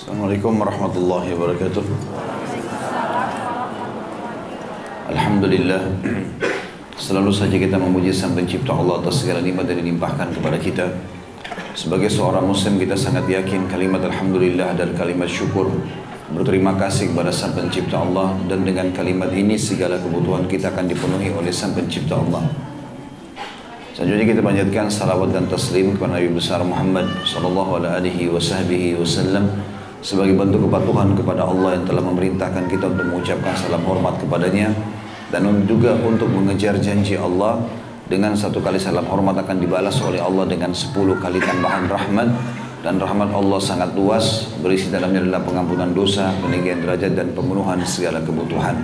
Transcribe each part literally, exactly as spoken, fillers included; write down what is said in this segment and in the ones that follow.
Assalamualaikum warahmatullahi wabarakatuh. Alhamdulillah, selalu saja kita memuji Sang Pencipta Allah atas segala nikmat yang dilimpahkan kepada kita. Sebagai seorang muslim kita sangat yakin kalimat Alhamdulillah dan kalimat syukur, berterima kasih kepada Sang Pencipta Allah, dan dengan kalimat ini segala kebutuhan kita akan dipenuhi oleh Sang Pencipta Allah. Selanjutnya kita panjatkan salawat dan taslim kepada Nabi besar Muhammad sallallahu alaihi wasallam sebagai bentuk kepatuhan kepada Allah yang telah memerintahkan kita untuk mengucapkan salam hormat kepadanya, dan juga untuk mengejar janji Allah dengan satu kali salam hormat akan dibalas oleh Allah dengan sepuluh kali tambahan rahmat, dan rahmat Allah sangat luas, berisi dalamnya adalah pengampunan dosa, peninggian derajat, dan pemenuhan segala kebutuhan.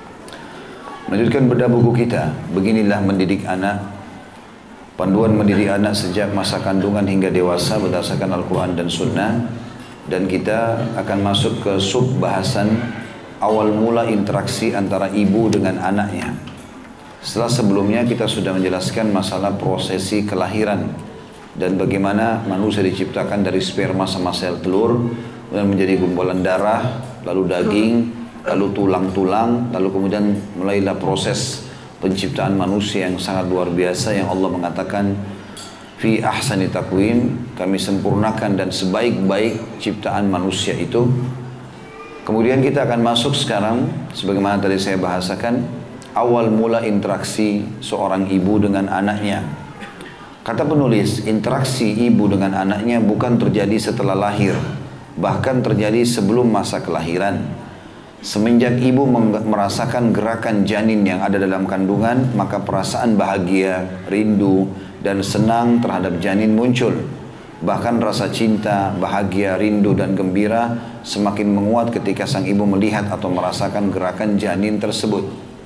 Melanjutkan bedah buku kita, Beginilah Mendidik Anak, panduan mendidik anak sejak masa kandungan hingga dewasa berdasarkan Al-Quran dan Sunnah. Dan kita akan masuk ke sub bahasan awal mula interaksi antara ibu dengan anaknya. Setelah sebelumnya kita sudah menjelaskan masalah prosesi kelahiran dan bagaimana manusia diciptakan dari sperma sama sel telur, kemudian menjadi gumpalan darah, lalu daging, lalu tulang-tulang, lalu kemudian mulailah proses penciptaan manusia yang sangat luar biasa yang Allah mengatakan fi ahsani taqwim, kami sempurnakan dan sebaik-baik ciptaan manusia itu. Kemudian kita akan masuk sekarang sebagaimana tadi saya bahasakan awal mula interaksi seorang ibu dengan anaknya. Kata penulis, interaksi ibu dengan anaknya bukan terjadi setelah lahir, bahkan terjadi sebelum masa kelahiran. Semenjak ibu merasakan gerakan janin yang ada dalam kandungan, maka perasaan bahagia, rindu, dan senang terhadap janin muncul. Bahkan rasa cinta, bahagia, rindu, dan gembira semakin menguat ketika sang ibu melihat atau merasakan gerakan janin tersebut.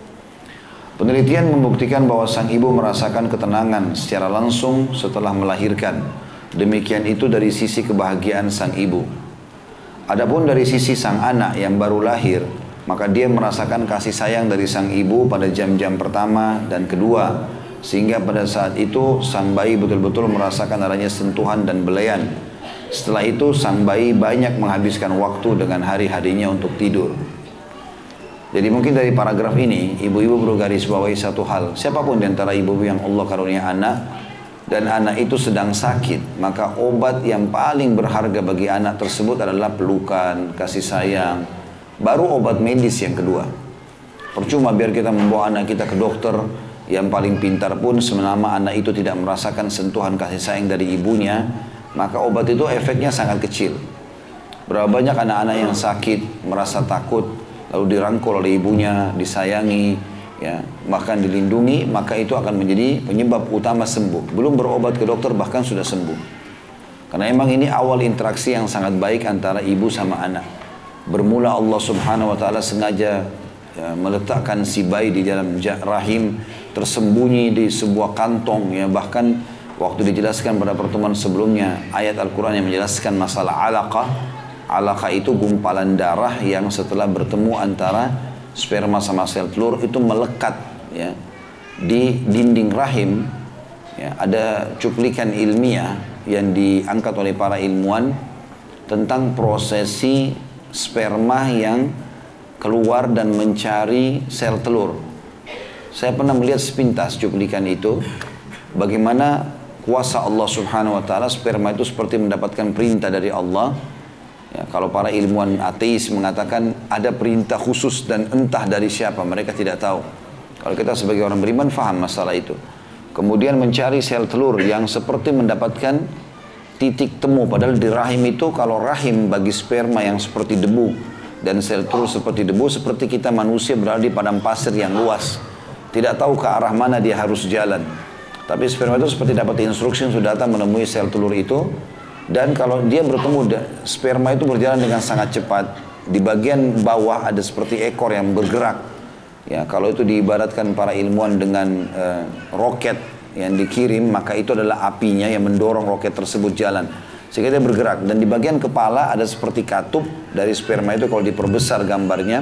Penelitian membuktikan bahwa sang ibu merasakan ketenangan secara langsung setelah melahirkan. Demikian itu dari sisi kebahagiaan sang ibu. Adapun dari sisi sang anak yang baru lahir, maka dia merasakan kasih sayang dari sang ibu pada jam-jam pertama dan kedua, sehingga pada saat itu sang bayi betul-betul merasakan adanya sentuhan dan belayan. Setelah itu sang bayi banyak menghabiskan waktu dengan hari-harinya untuk tidur. Jadi mungkin dari paragraf ini ibu-ibu perlu garis bawahi satu hal. Siapapun di antara ibu-ibu yang Allah karunia anak dan anak itu sedang sakit, maka obat yang paling berharga bagi anak tersebut adalah pelukan, kasih sayang, baru obat medis yang kedua. Percuma biar kita membawa anak kita ke dokter yang paling pintar pun, selama anak itu tidak merasakan sentuhan kasih sayang dari ibunya, maka obat itu efeknya sangat kecil. Berapa banyak anak-anak yang sakit, merasa takut, lalu dirangkul oleh ibunya, disayangi, ya, bahkan dilindungi, maka itu akan menjadi penyebab utama sembuh. Belum berobat ke dokter bahkan sudah sembuh. Karena emang ini awal interaksi yang sangat baik antara ibu sama anak. Bermula Allah subhanahu wa ta'ala sengaja ya, meletakkan si bayi di dalam rahim, tersembunyi di sebuah kantong, ya, bahkan waktu dijelaskan pada pertemuan sebelumnya ayat Al-Quran yang menjelaskan masalah alaqah. Alaqah itu gumpalan darah yang setelah bertemu antara sperma sama sel telur itu melekat, ya, di dinding rahim. Ya, ada cuplikan ilmiah yang diangkat oleh para ilmuwan tentang prosesi sperma yang keluar dan mencari sel telur. Saya pernah melihat sepintas cuplikan itu, bagaimana kuasa Allah subhanahu wa ta'ala, sperma itu seperti mendapatkan perintah dari Allah. Ya, kalau para ilmuwan ateis mengatakan ada perintah khusus dan entah dari siapa, mereka tidak tahu. Kalau kita sebagai orang beriman faham masalah itu. Kemudian mencari sel telur yang seperti mendapatkan titik temu, padahal di rahim itu, kalau rahim bagi sperma yang seperti debu dan sel telur seperti debu, seperti kita manusia berada di padang pasir yang luas, tidak tahu ke arah mana dia harus jalan. Tapi sperma itu seperti dapat instruksi yang sudah datang menemui sel telur itu. Dan kalau dia bertemu, sperma itu berjalan dengan sangat cepat. Di bagian bawah ada seperti ekor yang bergerak. Ya, kalau itu diibaratkan para ilmuwan dengan uh, roket yang dikirim, maka itu adalah apinya yang mendorong roket tersebut jalan. Sehingga dia bergerak. Dan di bagian kepala ada seperti katup dari sperma itu, kalau diperbesar gambarnya,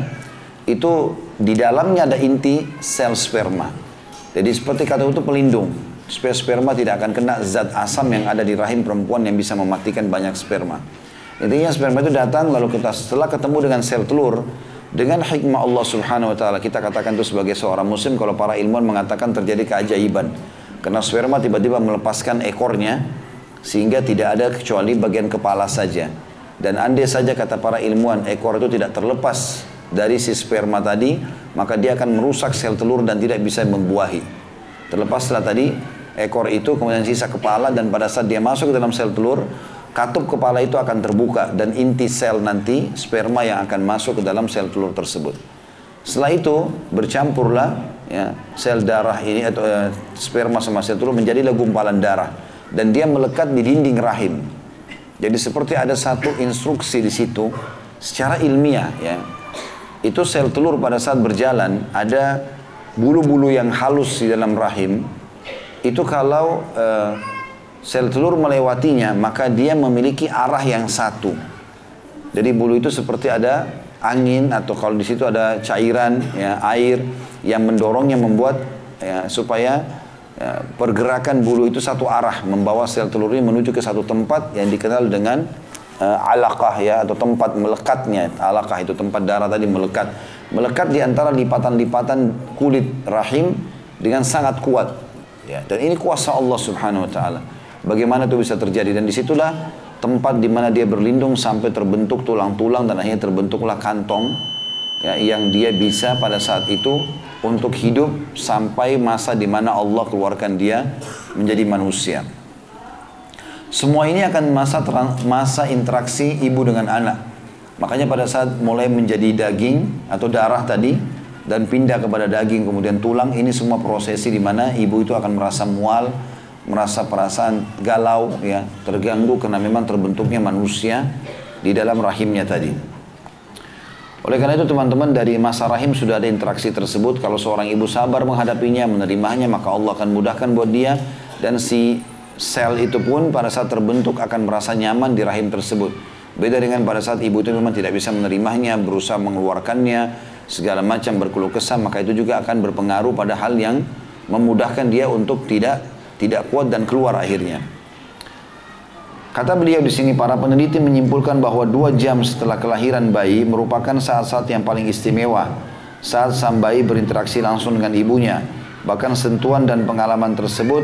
itu di dalamnya ada inti sel sperma. Jadi seperti katup itu pelindung. supaya sperma tidak akan kena zat asam yang ada di rahim perempuan yang bisa mematikan banyak sperma. Intinya sperma itu datang lalu kita setelah ketemu dengan sel telur, dengan hikmah Allah Subhanahu wa taala, kita katakan itu sebagai seorang muslim, kalau para ilmuwan mengatakan terjadi keajaiban. Karena sperma tiba-tiba melepaskan ekornya sehingga tidak ada kecuali bagian kepala saja. Dan andai saja kata para ilmuwan ekor itu tidak terlepas dari si sperma tadi, maka dia akan merusak sel telur dan tidak bisa membuahi. Terlepas setelah tadi ekor itu, kemudian sisa kepala, dan pada saat dia masuk ke dalam sel telur, katup kepala itu akan terbuka dan inti sel nanti sperma yang akan masuk ke dalam sel telur tersebut. Setelah itu bercampurlah ya, sel darah ini atau uh, sperma sama sel telur menjadilah gumpalan darah dan dia melekat di dinding rahim. Jadi seperti ada satu instruksi di situ secara ilmiah ya. Itu sel telur pada saat berjalan ada bulu-bulu yang halus di dalam rahim. Itu kalau uh, sel telur melewatinya, maka dia memiliki arah yang satu. Jadi bulu itu seperti ada angin atau kalau di situ ada cairan, ya, air yang mendorongnya membuat ya, supaya ya, pergerakan bulu itu satu arah, membawa sel telur ini menuju ke satu tempat yang dikenal dengan uh, alaqah ya, atau tempat melekatnya. Alaqah itu tempat darah tadi melekat, melekat di antara lipatan-lipatan kulit rahim dengan sangat kuat. Ya, dan ini kuasa Allah Subhanahu Wa Taala. Bagaimana itu bisa terjadi, dan disitulah tempat di mana dia berlindung sampai terbentuk tulang-tulang dan akhirnya terbentuklah kantong ya, yang dia bisa pada saat itu untuk hidup sampai masa di mana Allah keluarkan dia menjadi manusia. Semua ini akan masa masa interaksi ibu dengan anak. Makanya pada saat mulai menjadi daging atau darah tadi dan pindah kepada daging kemudian tulang, ini semua prosesi di mana ibu itu akan merasa mual, merasa perasaan galau ya, terganggu karena memang terbentuknya manusia di dalam rahimnya tadi. Oleh karena itu teman-teman, dari masa rahim sudah ada interaksi tersebut. Kalau seorang ibu sabar menghadapinya, menerimanya, maka Allah akan mudahkan buat dia, dan si sel itu pun pada saat terbentuk akan merasa nyaman di rahim tersebut. Beda dengan pada saat ibu itu memang tidak bisa menerimanya, berusaha mengeluarkannya, segala macam berkeluh kesah, maka itu juga akan berpengaruh pada hal yang memudahkan dia untuk tidak tidak kuat dan keluar akhirnya. Kata beliau di sini, para peneliti menyimpulkan bahwa dua jam setelah kelahiran bayi merupakan saat-saat yang paling istimewa, saat sang bayi berinteraksi langsung dengan ibunya. Bahkan sentuhan dan pengalaman tersebut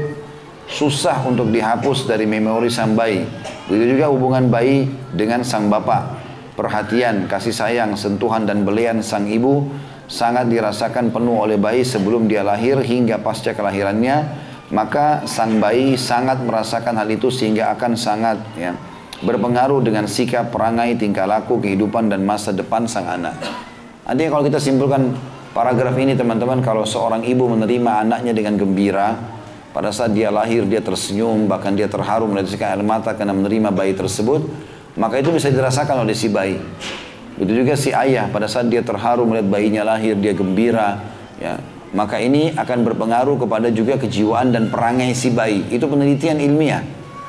susah untuk dihapus dari memori sang bayi. Begitu juga hubungan bayi dengan sang bapak. Perhatian, kasih sayang, sentuhan dan belian sang ibu sangat dirasakan penuh oleh bayi sebelum dia lahir hingga pasca kelahirannya. Maka sang bayi sangat merasakan hal itu sehingga akan sangat ya, berpengaruh dengan sikap, perangai, tingkah laku, kehidupan dan masa depan sang anak. Artinya kalau kita simpulkan paragraf ini teman-teman, kalau seorang ibu menerima anaknya dengan gembira, pada saat dia lahir dia tersenyum, bahkan dia terharu meneteskan air mata karena menerima bayi tersebut, maka itu bisa dirasakan oleh si bayi. Begitu juga si ayah, pada saat dia terharu melihat bayinya lahir, dia gembira ya, maka ini akan berpengaruh kepada juga kejiwaan dan perangai si bayi. Itu penelitian ilmiah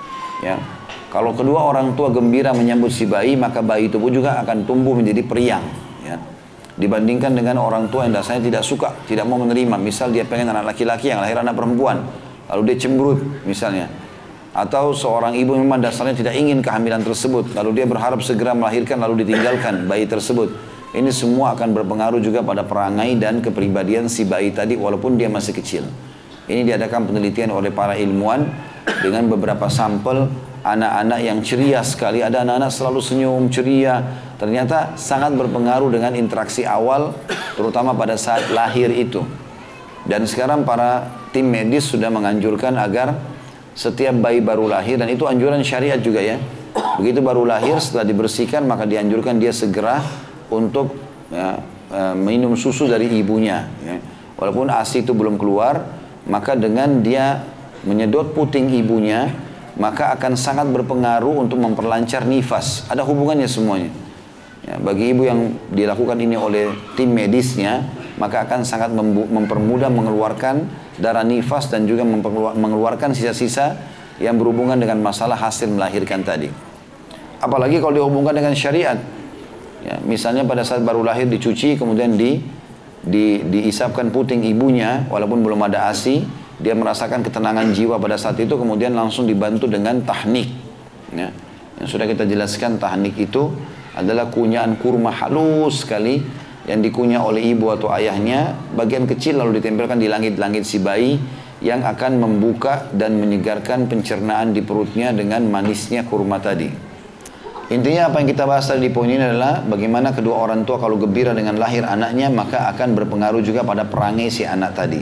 ya. Kalau kedua orang tua gembira menyambut si bayi, maka bayi itu pun juga akan tumbuh menjadi periang ya, dibandingkan dengan orang tua yang dasarnya tidak suka, tidak mau menerima. Misal dia pengen anak laki-laki yang lahir anak perempuan, lalu dia cemberut misalnya. Atau seorang ibu memang dasarnya tidak ingin kehamilan tersebut, lalu dia berharap segera melahirkan lalu ditinggalkan bayi tersebut. Ini semua akan berpengaruh juga pada perangai dan kepribadian si bayi tadi walaupun dia masih kecil. Ini diadakan penelitian oleh para ilmuwan dengan beberapa sampel anak-anak yang ceria sekali. Ada anak-anak selalu senyum, ceria. Ternyata sangat berpengaruh dengan interaksi awal, terutama pada saat lahir itu. Dan sekarang para tim medis sudah menganjurkan agar setiap bayi baru lahir, dan itu anjuran syariat juga ya, begitu baru lahir setelah dibersihkan maka dianjurkan dia segera untuk ya, e, minum susu dari ibunya ya. Walaupun A S I itu belum keluar, maka dengan dia menyedot puting ibunya maka akan sangat berpengaruh untuk memperlancar nifas. Ada hubungannya semuanya ya. Bagi ibu yang dilakukan ini oleh tim medisnya, maka akan sangat mempermudah mengeluarkan darah nifas dan juga mengeluarkan sisa-sisa yang berhubungan dengan masalah hasil melahirkan tadi. Apalagi kalau dihubungkan dengan syariat ya, misalnya pada saat baru lahir dicuci, kemudian di, di, diisapkan puting ibunya, walaupun belum ada A S I, dia merasakan ketenangan jiwa pada saat itu, kemudian langsung dibantu dengan tahnik. Ya. Yang sudah kita jelaskan, tahnik itu adalah kunyaan kurma halus sekali yang dikunyah oleh ibu atau ayahnya, bagian kecil lalu ditempelkan di langit-langit si bayi yang akan membuka dan menyegarkan pencernaan di perutnya dengan manisnya kurma tadi. Intinya apa yang kita bahas tadi di poin ini adalah bagaimana kedua orang tua kalau gembira dengan lahir anaknya maka akan berpengaruh juga pada perangai si anak tadi.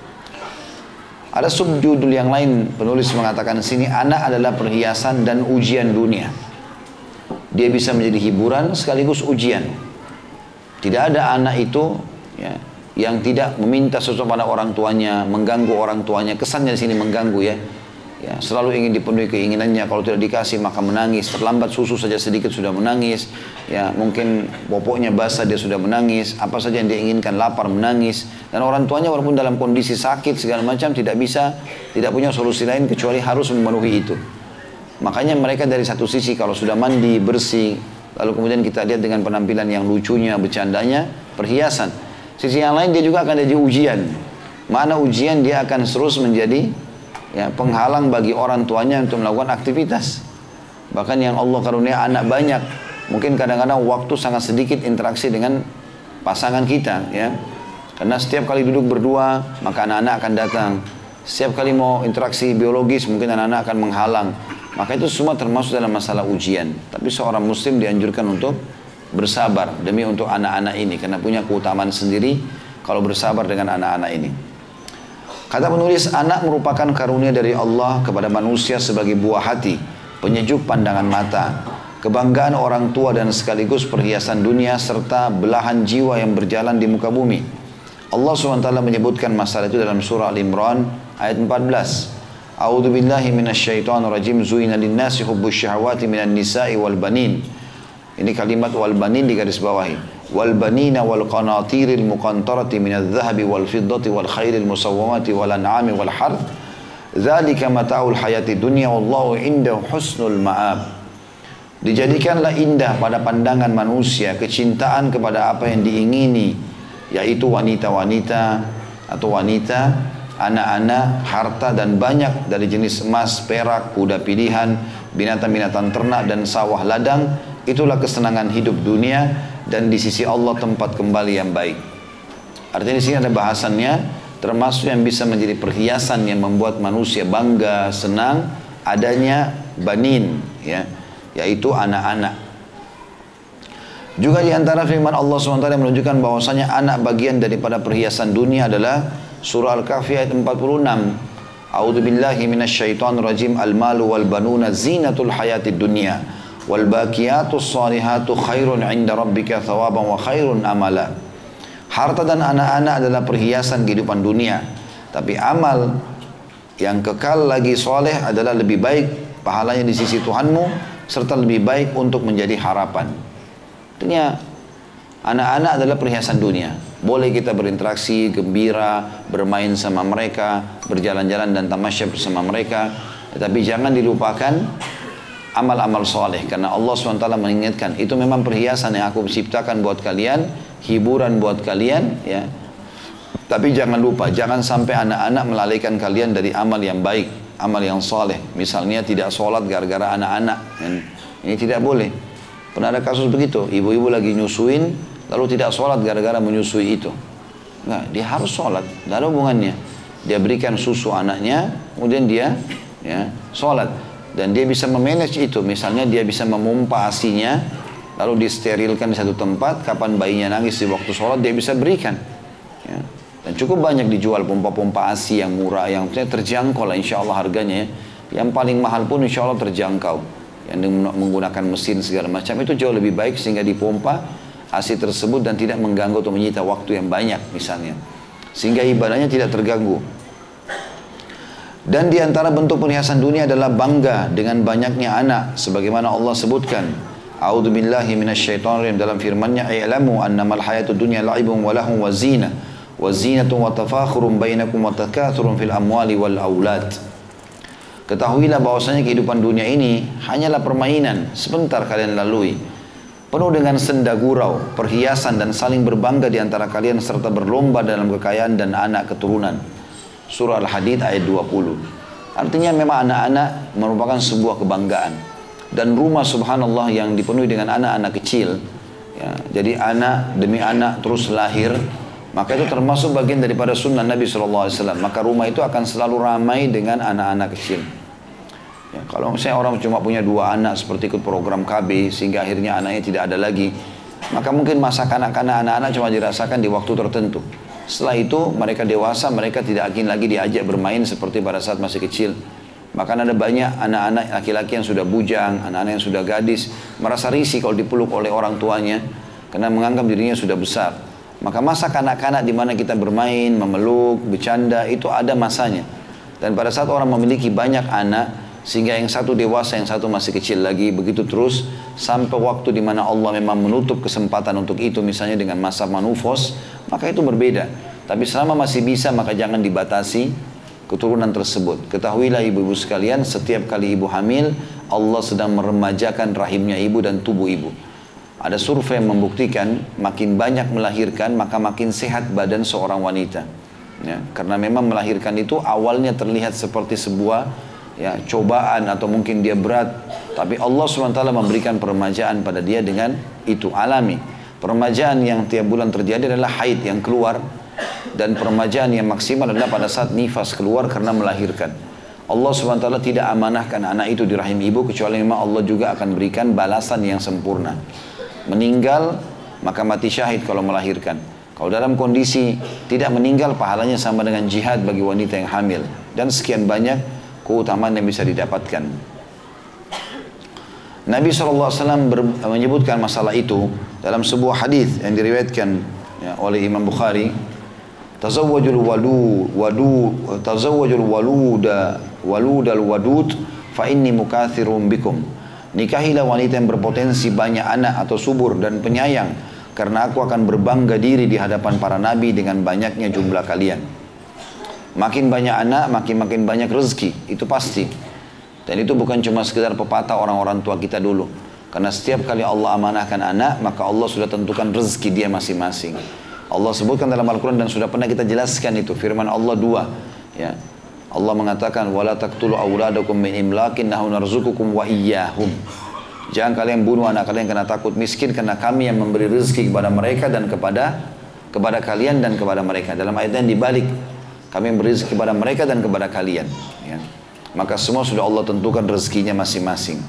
Ada subjudul yang lain, penulis mengatakan sini, anak adalah perhiasan dan ujian dunia. Dia bisa menjadi hiburan sekaligus ujian. Tidak ada anak itu ya, yang tidak meminta sesuatu pada orang tuanya, mengganggu orang tuanya. Kesannya di sini mengganggu ya. Ya, selalu ingin dipenuhi keinginannya, kalau tidak dikasih maka menangis, terlambat susu saja sedikit sudah menangis, ya mungkin popoknya basah dia sudah menangis, apa saja yang dia inginkan, lapar menangis, dan orang tuanya walaupun dalam kondisi sakit segala macam tidak bisa, tidak punya solusi lain kecuali harus memenuhi itu. Makanya mereka dari satu sisi kalau sudah mandi, bersih, lalu kemudian kita lihat dengan penampilan yang lucunya, bercandanya, perhiasan. Sisi yang lain dia juga akan jadi ujian. Mana ujian dia akan terus menjadi ya, penghalang bagi orang tuanya untuk melakukan aktivitas. Bahkan yang Allah karunia anak banyak, mungkin kadang-kadang waktu sangat sedikit interaksi dengan pasangan kita ya. Karena setiap kali duduk berdua maka anak-anak akan datang. Setiap kali mau interaksi biologis mungkin anak-anak akan menghalang. Maka itu semua termasuk dalam masalah ujian. Tapi seorang muslim dianjurkan untuk bersabar demi untuk anak-anak ini, karena punya keutamaan sendiri kalau bersabar dengan anak-anak ini. Kata penulis, anak merupakan karunia dari Allah kepada manusia sebagai buah hati, penyejuk pandangan mata, kebanggaan orang tua dan sekaligus perhiasan dunia serta belahan jiwa yang berjalan di muka bumi. Allah subhanahu wa taala menyebutkan masalah itu dalam surah Al-Imran ayat empat belas. A'udzu billahi minasyaitonir rajim, zuina lin-nasi hubbus syahawati minan nisa'i wal banin. Ini kalimat wal banin digaris bawahi. Wal banina wal qanatiril muqantarati minadh dhahabi wal fiddati wal khairil musawwamati wal an'ami wal harth. Dzalika mata'ul hayati dunya wallahu indahu husnul ma'ab. Dijadikanlah indah pada pandangan manusia kecintaan kepada apa yang diingini, yaitu wanita-wanita atau wanita, anak-anak, harta dan banyak dari jenis emas, perak, kuda pilihan, binatang-binatang ternak dan sawah ladang. Itulah kesenangan hidup dunia dan di sisi Allah tempat kembali yang baik. Artinya di sini ada bahasannya, termasuk yang bisa menjadi perhiasan yang membuat manusia bangga, senang adanya banin, ya, yaitu anak-anak. Juga di antara firman Allah subhanahu wa taala menunjukkan bahwasanya anak bagian daripada perhiasan dunia adalah surah Al-Kahfi ayat empat puluh enam. A'udzu billahi minasyaitonir rajim, al-malu wal banuna zinatul hayatid dunya wal baqiyatus salihatu khairun 'inda rabbika thawaban wa khairun amala. Harta dan anak-anak adalah perhiasan kehidupan dunia, tapi amal yang kekal lagi soleh adalah lebih baik pahalanya di sisi Tuhanmu serta lebih baik untuk menjadi harapan. Artinya anak-anak adalah perhiasan dunia. Boleh kita berinteraksi, gembira, bermain sama mereka, berjalan-jalan dan tamasya bersama mereka, tetapi jangan dilupakan amal-amal soleh, karena Allah subhanahu wa taala mengingatkan itu memang perhiasan yang aku ciptakan buat kalian, hiburan buat kalian, ya. Tapi jangan lupa, jangan sampai anak-anak melalaikan kalian dari amal yang baik, amal yang soleh. Misalnya tidak sholat gara-gara anak-anak, ini tidak boleh. Pernah ada kasus begitu, ibu-ibu lagi nyusuin, lalu tidak sholat gara-gara menyusui itu. Nah, dia harus sholat, tidak ada hubungannya. Dia berikan susu anaknya, kemudian dia ya, sholat. Dan dia bisa memanage itu, misalnya dia bisa memompa asinya, lalu disterilkan di satu tempat, kapan bayinya nangis di waktu sholat, dia bisa berikan. Ya. Dan cukup banyak dijual pompa-pompa asi yang murah, yang terjangkau lah insya Allah harganya. Ya. Yang paling mahal pun insya Allah terjangkau. Yang menggunakan mesin segala macam, itu jauh lebih baik sehingga dipompa asi tersebut dan tidak mengganggu atau menyita waktu yang banyak misalnya. Sehingga ibadahnya tidak terganggu. Dan di antara bentuk perhiasan dunia adalah bangga dengan banyaknya anak, sebagaimana Allah sebutkan. A'udzu billahi minasyaitonir rajim dalam firman-Nya, "I'lamu annamal hayatud dunya la'ibun wa lahun wa zinah wa zinatun wa tafakhurun bainakum wa takathurun fil amwali wal aulad." Ketahuilah bahwasanya kehidupan dunia ini hanyalah permainan, sebentar kalian lalui. Penuh dengan senda gurau, perhiasan dan saling berbangga di antara kalian serta berlomba dalam kekayaan dan anak keturunan. Surah Al-Hadid ayat dua puluh. Artinya memang anak-anak merupakan sebuah kebanggaan. dan rumah subhanallah yang dipenuhi dengan anak-anak kecil, ya, jadi anak demi anak terus lahir, maka itu termasuk bagian daripada sunnah Nabi shallallahu alaihi wasallam. Maka rumah itu akan selalu ramai dengan anak-anak kecil. Ya, kalau misalnya orang cuma punya dua anak seperti ikut program K B sehingga akhirnya anaknya tidak ada lagi, maka mungkin masa kanak-kanak anak-anak cuma dirasakan di waktu tertentu. Setelah itu mereka dewasa, mereka tidak ingin lagi diajak bermain seperti pada saat masih kecil. Bahkan ada banyak anak-anak laki-laki yang sudah bujang, anak-anak yang sudah gadis, merasa risih kalau dipeluk oleh orang tuanya karena menganggap dirinya sudah besar. Maka masa kanak-kanak di mana kita bermain, memeluk, bercanda, itu ada masanya. Dan pada saat orang memiliki banyak anak, sehingga yang satu dewasa, yang satu masih kecil lagi, begitu terus sampai waktu di mana Allah memang menutup kesempatan untuk itu, misalnya dengan masa menopause, maka itu berbeda. Tapi selama masih bisa, maka jangan dibatasi keturunan tersebut. Ketahuilah ibu-ibu sekalian, setiap kali ibu hamil, Allah sedang meremajakan rahimnya ibu dan tubuh ibu. Ada survei yang membuktikan makin banyak melahirkan, maka makin sehat badan seorang wanita. Ya, karena memang melahirkan itu awalnya terlihat seperti sebuah ya, cobaan atau mungkin dia berat, tapi Allah subhanahu wa taala memberikan peremajaan pada dia dengan itu alami. Peremajaan yang tiap bulan terjadi adalah haid yang keluar, dan peremajaan yang maksimal adalah pada saat nifas keluar karena melahirkan. Allah subhanahu wa taala tidak amanahkan anak itu di rahim ibu kecuali memang Allah juga akan berikan balasan yang sempurna. Meninggal maka mati syahid kalau melahirkan. Kalau dalam kondisi tidak meninggal, pahalanya sama dengan jihad bagi wanita yang hamil. Dan sekian banyak keutamaan yang bisa didapatkan. Nabi shallallahu alaihi wasallam menyebutkan masalah itu dalam sebuah hadis yang diriwayatkan ya, oleh Imam Bukhari. Tazawwajul wadu wadu tazawwajul waluda waludal wadud fa inni mukatsirun bikum. Nikahilah wanita yang berpotensi banyak anak atau subur dan penyayang, karena aku akan berbangga diri di hadapan para nabi dengan banyaknya jumlah kalian. Makin banyak anak, makin-makin banyak rezeki, itu pasti. Dan itu bukan cuma sekedar pepatah orang-orang tua kita dulu. Karena setiap kali Allah amanahkan anak, maka Allah sudah tentukan rezeki dia masing-masing. Allah sebutkan dalam Al-Quran dan sudah pernah kita jelaskan itu. Firman Allah dua. Ya. Allah mengatakan, وَلَا تَقْتُلُوا أَوْلَادَكُمْ مِنْ إِمْلَاقٍ نَحْنُ نَرْزُقُكُمْ وَإِيَّاهُمْ. Jangan kalian bunuh anak kalian karena takut miskin, karena kami yang memberi rezeki kepada mereka dan kepada kepada kalian dan kepada mereka. Dalam ayat yang dibalik, kami memberi rezeki kepada mereka dan kepada kalian. Ya. Maka semua sudah Allah tentukan rezekinya masing-masing.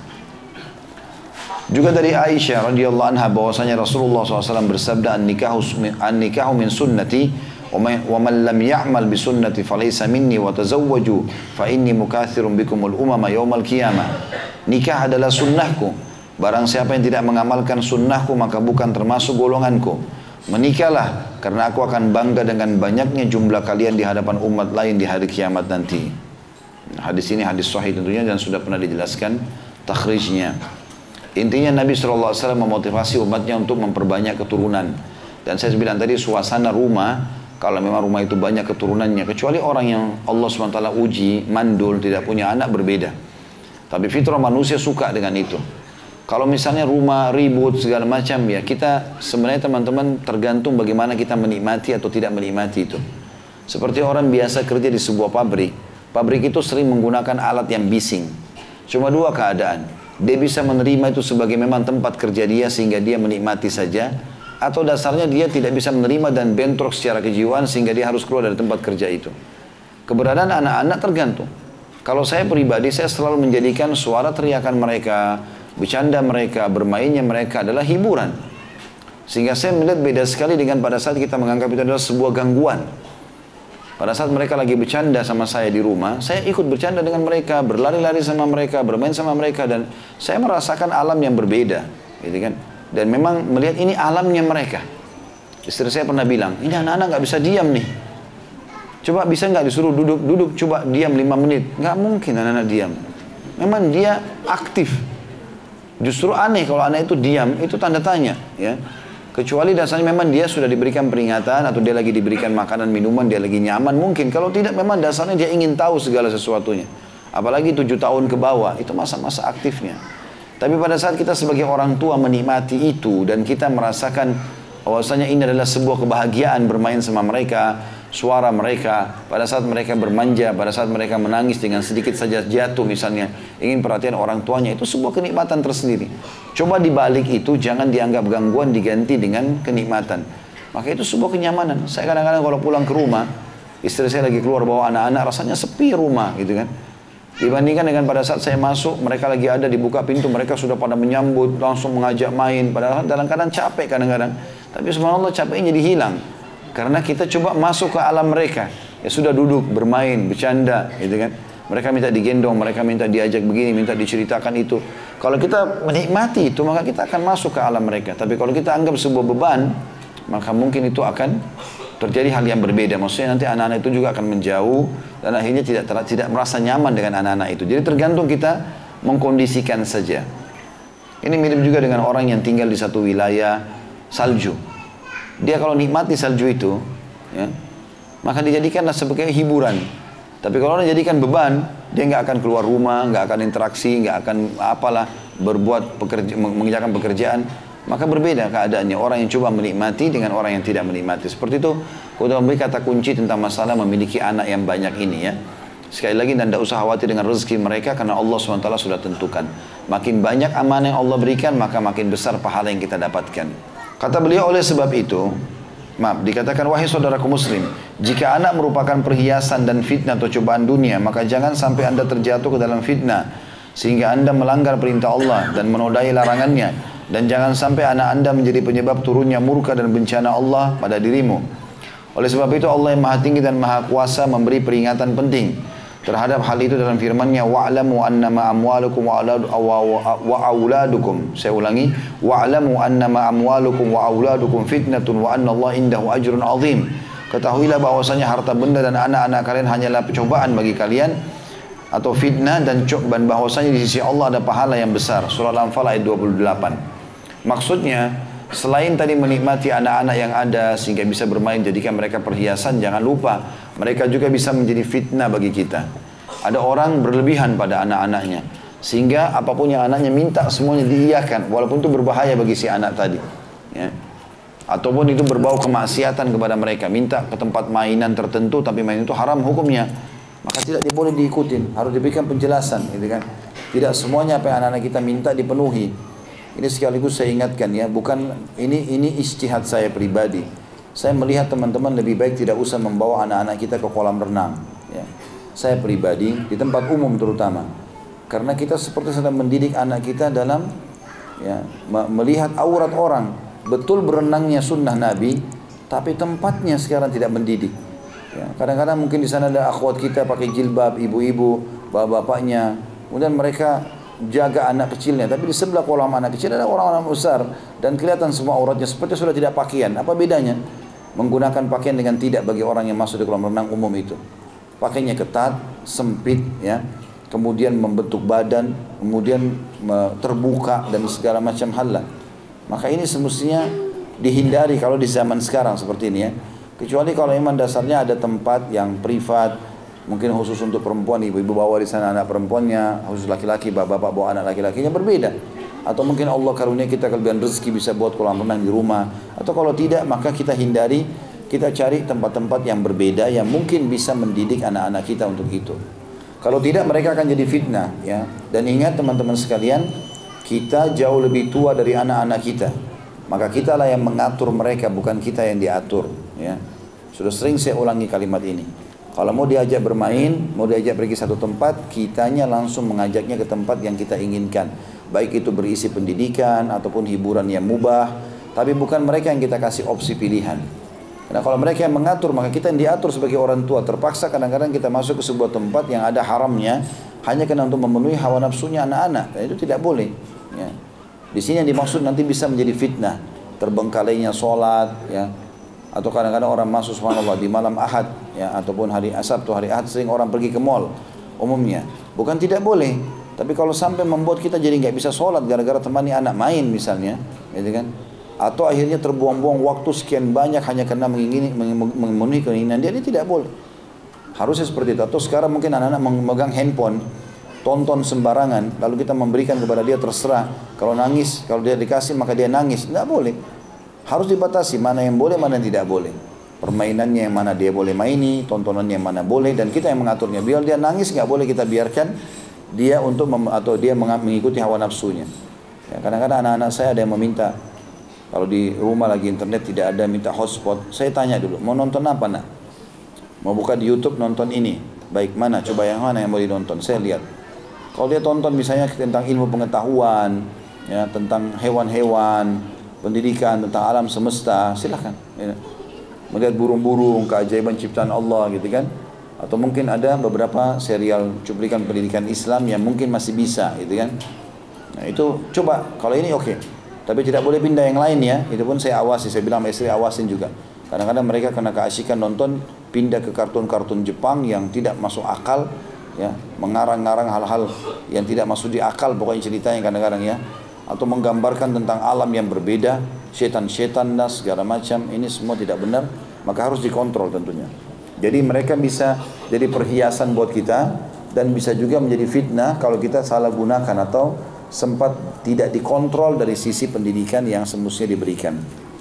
Juga dari Aisyah radhiyallahu anha bahwasanya Rasulullah shallallahu alaihi wasallam bersabda, an-nikahu an-nikahu min sunnati wa man lam ya'mal bi sunnati falaysa minni wa tazawwaju fa inni mukatsirun bikumul umama yaumal qiyamah. Nikah adalah sunnahku. Barang siapa yang tidak mengamalkan sunnahku maka bukan termasuk golonganku. Menikahlah karena aku akan bangga dengan banyaknya jumlah kalian di hadapan umat lain di hari kiamat nanti. Hadis ini hadis sahih tentunya dan sudah pernah dijelaskan takhrijnya. Intinya Nabi shallallahu alaihi wasallam memotivasi umatnya untuk memperbanyak keturunan. Dan saya bilang tadi, suasana rumah, kalau memang rumah itu banyak keturunannya, kecuali orang yang Allah subhanahu wa taala uji, mandul, tidak punya anak, berbeda. Tapi fitrah manusia suka dengan itu. Kalau misalnya rumah ribut segala macam, ya kita sebenarnya teman-teman tergantung bagaimana kita menikmati atau tidak menikmati itu. Seperti orang biasa kerja di sebuah pabrik. Pabrik itu sering menggunakan alat yang bising. Cuma dua keadaan. Dia bisa menerima itu sebagai memang tempat kerja dia sehingga dia menikmati saja, atau dasarnya dia tidak bisa menerima dan bentrok secara kejiwaan sehingga dia harus keluar dari tempat kerja itu. Keberadaan anak-anak tergantung. Kalau saya pribadi, saya selalu menjadikan suara teriakan mereka, bercanda mereka, bermainnya mereka adalah hiburan. Sehingga saya melihat beda sekali dengan pada saat kita menganggap itu adalah sebuah gangguan. Pada saat mereka lagi bercanda sama saya di rumah, saya ikut bercanda dengan mereka, berlari-lari sama mereka, bermain sama mereka, dan saya merasakan alam yang berbeda, gitu kan? Dan memang melihat ini alamnya mereka. Istri saya pernah bilang, ini anak-anak nggak bisa diam nih. Coba bisa nggak disuruh duduk, duduk, coba diam lima menit. Nggak mungkin anak-anak diam. Memang dia aktif. Justru aneh kalau anak itu diam, itu tanda tanya, ya. Kecuali dasarnya memang dia sudah diberikan peringatan atau dia lagi diberikan makanan, minuman, dia lagi nyaman mungkin. Kalau tidak memang dasarnya dia ingin tahu segala sesuatunya. Apalagi tujuh tahun ke bawah, itu masa-masa aktifnya. Tapi pada saat kita sebagai orang tua menikmati itu dan kita merasakan bahwasanya ini adalah sebuah kebahagiaan bermain sama mereka, suara mereka, pada saat mereka bermanja, pada saat mereka menangis dengan sedikit saja jatuh misalnya, ingin perhatian orang tuanya, itu sebuah kenikmatan tersendiri. Coba dibalik itu, jangan dianggap gangguan, diganti dengan kenikmatan. Maka itu sebuah kenyamanan. Saya kadang-kadang kalau pulang ke rumah, istri saya lagi keluar bawa anak-anak, rasanya sepi rumah gitu kan. Dibandingkan dengan pada saat saya masuk, mereka lagi ada, dibuka pintu, mereka sudah pada menyambut, langsung mengajak main. Padahal dalam keadaan capek kadang-kadang. Tapi subhanallah capeknya jadi hilang. Karena kita coba masuk ke alam mereka. Ya sudah duduk, bermain, bercanda gitu kan. Mereka minta digendong, mereka minta diajak begini, minta diceritakan itu. Kalau kita menikmati itu, maka kita akan masuk ke alam mereka. Tapi kalau kita anggap sebuah beban, maka mungkin itu akan terjadi hal yang berbeda. Maksudnya nanti anak-anak itu juga akan menjauh dan akhirnya tidak tidak merasa nyaman dengan anak-anak itu. Jadi tergantung kita mengkondisikan saja. Ini mirip juga dengan orang yang tinggal di satu wilayah salju. Dia kalau nikmati salju itu, ya, maka dijadikanlah sebagai hiburan. Tapi kalau orang jadikan beban, dia nggak akan keluar rumah, nggak akan interaksi, nggak akan apalah berbuat pekerja, mengerjakan pekerjaan. Maka berbeda keadaannya orang yang coba menikmati dengan orang yang tidak menikmati. Seperti itu, kita memberi kata kunci tentang masalah memiliki anak yang banyak ini ya. Sekali lagi, dan tidak usah khawatir dengan rezeki mereka karena Allah subhanahu wa taala sudah tentukan. Makin banyak amanah yang Allah berikan, maka makin besar pahala yang kita dapatkan. Kata beliau, oleh sebab itu, maaf, dikatakan, wahai saudaraku muslim, jika anak merupakan perhiasan dan fitnah atau cobaan dunia, maka jangan sampai anda terjatuh ke dalam fitnah, sehingga anda melanggar perintah Allah dan menodai larangannya. Dan jangan sampai anak anda menjadi penyebab turunnya murka dan bencana Allah pada dirimu. Oleh sebab itu Allah yang maha tinggi dan maha kuasa memberi peringatan penting terhadap hal itu dalam firman-Nya, wa'lamu annama amwalukum wa auladukum. Saya ulangi, wa'lamu annama amwalukum wa auladukum fitnatun wa anna Allah indahu ajrun azim. Ketahuilah bahwasanya harta benda dan anak-anak kalian hanyalah percobaan bagi kalian atau fitnah, dan dan bahwasanya di sisi Allah ada pahala yang besar. Surah Al-Anfal ayat dua puluh delapan. Maksudnya, selain tadi menikmati anak-anak yang ada sehingga bisa bermain, jadikan mereka perhiasan, jangan lupa mereka juga bisa menjadi fitnah bagi kita. Ada orang berlebihan pada anak-anaknya sehingga apapun yang anaknya minta semuanya diiyakan, walaupun itu berbahaya bagi si anak tadi ya. Ataupun itu berbau kemaksiatan kepada mereka, minta ke tempat mainan tertentu tapi main itu haram hukumnya, maka tidak boleh diikutin, harus diberikan penjelasan gitu kan. Tidak semuanya apa yang anak-anak kita minta dipenuhi. Ini sekaligus saya ingatkan ya, bukan ini ini ijtihad saya pribadi. Saya melihat teman-teman lebih baik tidak usah membawa anak-anak kita ke kolam renang ya. Saya pribadi di tempat umum terutama. Karena kita seperti sedang mendidik anak kita dalam ya, melihat aurat orang. Betul berenangnya sunnah Nabi, tapi tempatnya sekarang tidak mendidik. Ya, kadang-kadang mungkin di sana ada akhwat kita pakai jilbab, ibu-ibu, bapak-bapaknya, kemudian mereka jaga anak kecilnya, tapi di sebelah kolam anak kecil ada orang-orang besar dan kelihatan semua auratnya seperti sudah tidak pakaian. Apa bedanya menggunakan pakaian dengan tidak bagi orang yang masuk di kolam renang umum itu? Pakainya ketat, sempit ya, kemudian membentuk badan, kemudian terbuka dan segala macam hal lah. Maka ini semestinya dihindari kalau di zaman sekarang seperti ini ya. Kecuali kalau memang dasarnya ada tempat yang privat, mungkin khusus untuk perempuan, ibu-ibu bawa di sana anak perempuannya, khusus laki-laki, bapak-bapak bawa anak laki-lakinya, berbeda. Atau mungkin Allah karunia kita kelebihan rezeki bisa buat kolam renang di rumah. Atau kalau tidak, maka kita hindari, kita cari tempat-tempat yang berbeda yang mungkin bisa mendidik anak-anak kita untuk itu. Kalau tidak, mereka akan jadi fitnah ya. Dan ingat teman-teman sekalian, kita jauh lebih tua dari anak-anak kita. Maka kitalah yang mengatur mereka, bukan kita yang diatur ya. Sudah sering saya ulangi kalimat ini. Kalau mau diajak bermain, mau diajak pergi satu tempat, kitanya langsung mengajaknya ke tempat yang kita inginkan. Baik itu berisi pendidikan ataupun hiburan yang mubah, tapi bukan mereka yang kita kasih opsi pilihan. Karena kalau mereka yang mengatur, maka kita yang diatur sebagai orang tua. Terpaksa kadang-kadang kita masuk ke sebuah tempat yang ada haramnya, hanya karena untuk memenuhi hawa nafsunya anak-anak. Dan itu tidak boleh. Ya. Di sini yang dimaksud nanti bisa menjadi fitnah, terbengkalainya sholat, ya. Atau kadang-kadang orang masuk subhanallah di malam Ahad ya, ataupun hari Sabtu, hari Ahad sering orang pergi ke mall umumnya. Bukan tidak boleh, tapi kalau sampai membuat kita jadi nggak bisa sholat gara-gara temani anak main misalnya, gitu kan? Atau akhirnya terbuang-buang waktu sekian banyak hanya karena mengingini, memenuhi keinginan dia, ini tidak boleh. Harusnya seperti itu. Atau sekarang mungkin anak-anak memegang handphone, tonton sembarangan, lalu kita memberikan kepada dia terserah. Kalau nangis, kalau dia dikasih maka dia nangis, tidak boleh. Harus dibatasi mana yang boleh, mana yang tidak boleh. permainannya yang mana dia boleh maini, tontonannya yang mana boleh, dan kita yang mengaturnya. Biar dia nangis nggak boleh kita biarkan dia untuk mem atau dia mengikuti hawa nafsunya. Ya, kadang-kadang anak-anak saya ada yang meminta, kalau di rumah lagi internet tidak ada, minta hotspot. Saya tanya dulu, mau nonton apa nak? Mau buka di YouTube nonton ini. Baik, mana? Coba yang mana yang mau dinonton? Saya lihat. Kalau dia tonton misalnya tentang ilmu pengetahuan, ya, tentang hewan-hewan, pendidikan, tentang alam semesta, silahkan. Ya. Melihat burung-burung, keajaiban ciptaan Allah gitu kan. Atau mungkin ada beberapa serial cuplikan pendidikan Islam yang mungkin masih bisa gitu kan. Nah itu coba, kalau ini oke. Okay. Tapi tidak boleh pindah yang lain ya. Itu pun saya awasi, saya bilang sama istri awasin juga. Kadang-kadang mereka kena keasikan nonton, pindah ke kartun-kartun Jepang yang tidak masuk akal, ya, mengarang-ngarang hal-hal yang tidak masuk di akal pokoknya ceritanya kadang-kadang ya. Atau menggambarkan tentang alam yang berbeda, setan-setan dan segala macam. Ini semua tidak benar, maka harus dikontrol tentunya. Jadi mereka bisa jadi perhiasan buat kita dan bisa juga menjadi fitnah kalau kita salah gunakan atau sempat tidak dikontrol dari sisi pendidikan yang semestinya diberikan.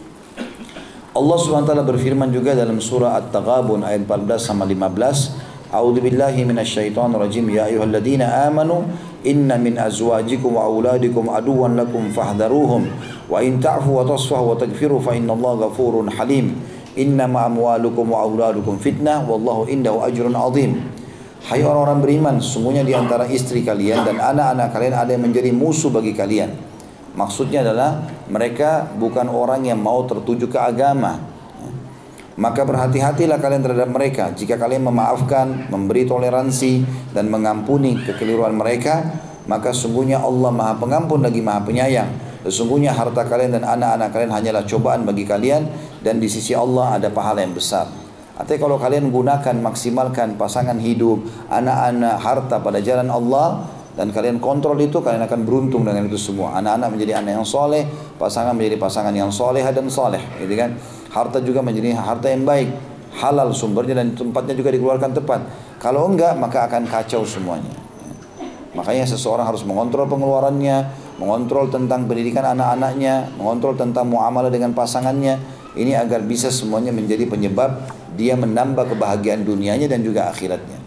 Allah subhanahu wa taala berfirman juga dalam surah At-Taghabun ayat empat belas sama lima belas, A'udzubillahi minasyaitonir rajim, ya ayyuhalladzina amanu inna min azwajikum wa auladikum aduwwan lakum fahdharuhum wa in ta'fu wa tasfahu wa taghfiru fa innallaha ghafurun halim. Innama amwalukum wa auladukum fitnah wallahu indahu ajrun 'azim. Hai orang-orang beriman, sesungguhnya di antara istri kalian dan anak-anak kalian ada yang menjadi musuh bagi kalian. Maksudnya adalah mereka bukan orang yang mau tertuju ke agama. Maka berhati-hatilah kalian terhadap mereka. Jika kalian memaafkan, memberi toleransi dan mengampuni kekeliruan mereka, maka sungguhnya Allah Maha Pengampun lagi Maha Penyayang. Sesungguhnya harta kalian dan anak-anak kalian hanyalah cobaan bagi kalian, dan di sisi Allah ada pahala yang besar. Artinya kalau kalian gunakan, maksimalkan pasangan hidup, anak-anak, harta pada jalan Allah, dan kalian kontrol itu, kalian akan beruntung dengan itu semua. Anak-anak menjadi anak yang soleh, pasangan menjadi pasangan yang soleha dan soleh, gitu kan? Harta juga menjadi harta yang baik, halal sumbernya dan tempatnya juga dikeluarkan tepat. Kalau enggak, maka akan kacau semuanya. Makanya seseorang harus mengontrol pengeluarannya, mengontrol tentang pendidikan anak-anaknya, mengontrol tentang muamalah dengan pasangannya. Ini agar bisa semuanya menjadi penyebab dia menambah kebahagiaan dunianya dan juga akhiratnya.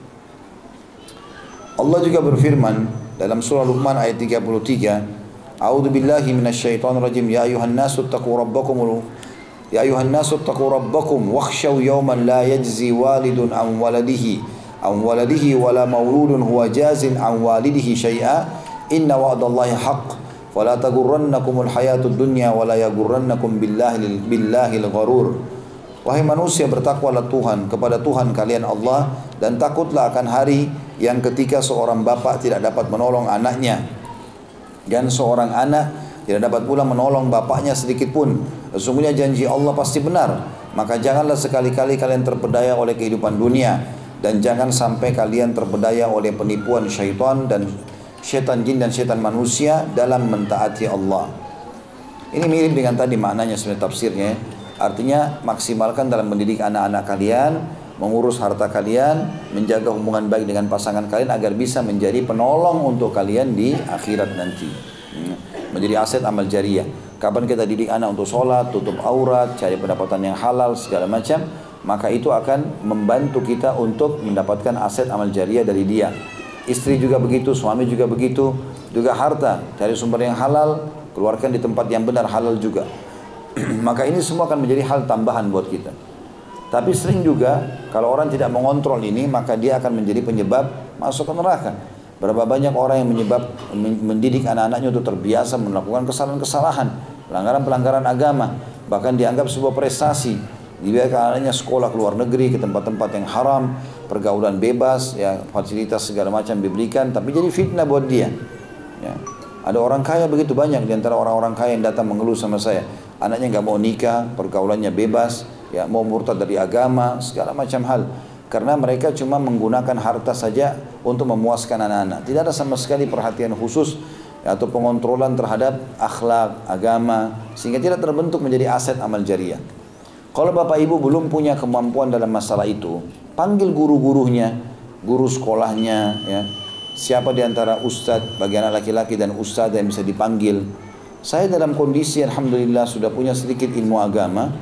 Allah juga berfirman dalam surah Luqman ayat tiga puluh tiga, A'udzubillahi minasyaitonir rajim, ya ayuhan nasu taqu rabbakum ya ayuhan nasu taqu rabbakum wakhshaw yawman la yajzi walidun an waladihi an waladihi wala mauludun huwa jazin an walidihi syai'a inna wa'dallahi haqq fala tagurrannakumul hayatud dunya wala yagurrannakum billahi billahil gharur. Wahai manusia, bertakwalah Tuhan kepada Tuhan kalian Allah, dan takutlah akan hari yang ketika seorang bapak tidak dapat menolong anaknya dan seorang anak tidak dapat pula menolong bapaknya sedikit pun. Sesungguhnya janji Allah pasti benar. Maka janganlah sekali-kali kalian terpedaya oleh kehidupan dunia, dan jangan sampai kalian terpedaya oleh penipuan syaitan dan syaitan jin dan syaitan manusia dalam mentaati Allah. Ini mirip dengan tadi maknanya sebenarnya tafsirnya. Artinya maksimalkan dalam mendidik anak-anak kalian, mengurus harta kalian, menjaga hubungan baik dengan pasangan kalian agar bisa menjadi penolong untuk kalian di akhirat nanti. Menjadi aset amal jariah. Kapan kita didik anak untuk sholat, tutup aurat, cari pendapatan yang halal, segala macam, maka itu akan membantu kita untuk mendapatkan aset amal jariah dari dia. Istri juga begitu, suami juga begitu, juga harta, cari sumber yang halal, keluarkan di tempat yang benar, halal juga. Maka ini semua akan menjadi hal tambahan buat kita. Tapi sering juga kalau orang tidak mengontrol ini, maka dia akan menjadi penyebab masuk ke neraka. Berapa banyak orang yang menyebab mendidik anak-anaknya untuk terbiasa melakukan kesalahan-kesalahan, pelanggaran-pelanggaran agama, bahkan dianggap sebuah prestasi. Dibiarkan anaknya sekolah ke luar negeri, ke tempat-tempat yang haram, pergaulan bebas, ya, fasilitas segala macam diberikan, tapi jadi fitnah buat dia. Ya. Ada orang kaya begitu banyak di antara orang-orang kaya yang datang mengeluh sama saya. Anaknya nggak mau nikah, pergaulannya bebas, ya, mau murtad dari agama, segala macam hal. Karena mereka cuma menggunakan harta saja untuk memuaskan anak-anak. Tidak ada sama sekali perhatian khusus ya, atau pengontrolan terhadap akhlak, agama, sehingga tidak terbentuk menjadi aset amal jariah. Kalau bapak ibu belum punya kemampuan dalam masalah itu, panggil guru-gurunya, guru sekolahnya, ya. Siapa di antara ustadz bagi anak laki-laki dan ustadz yang bisa dipanggil. Saya dalam kondisi alhamdulillah sudah punya sedikit ilmu agama,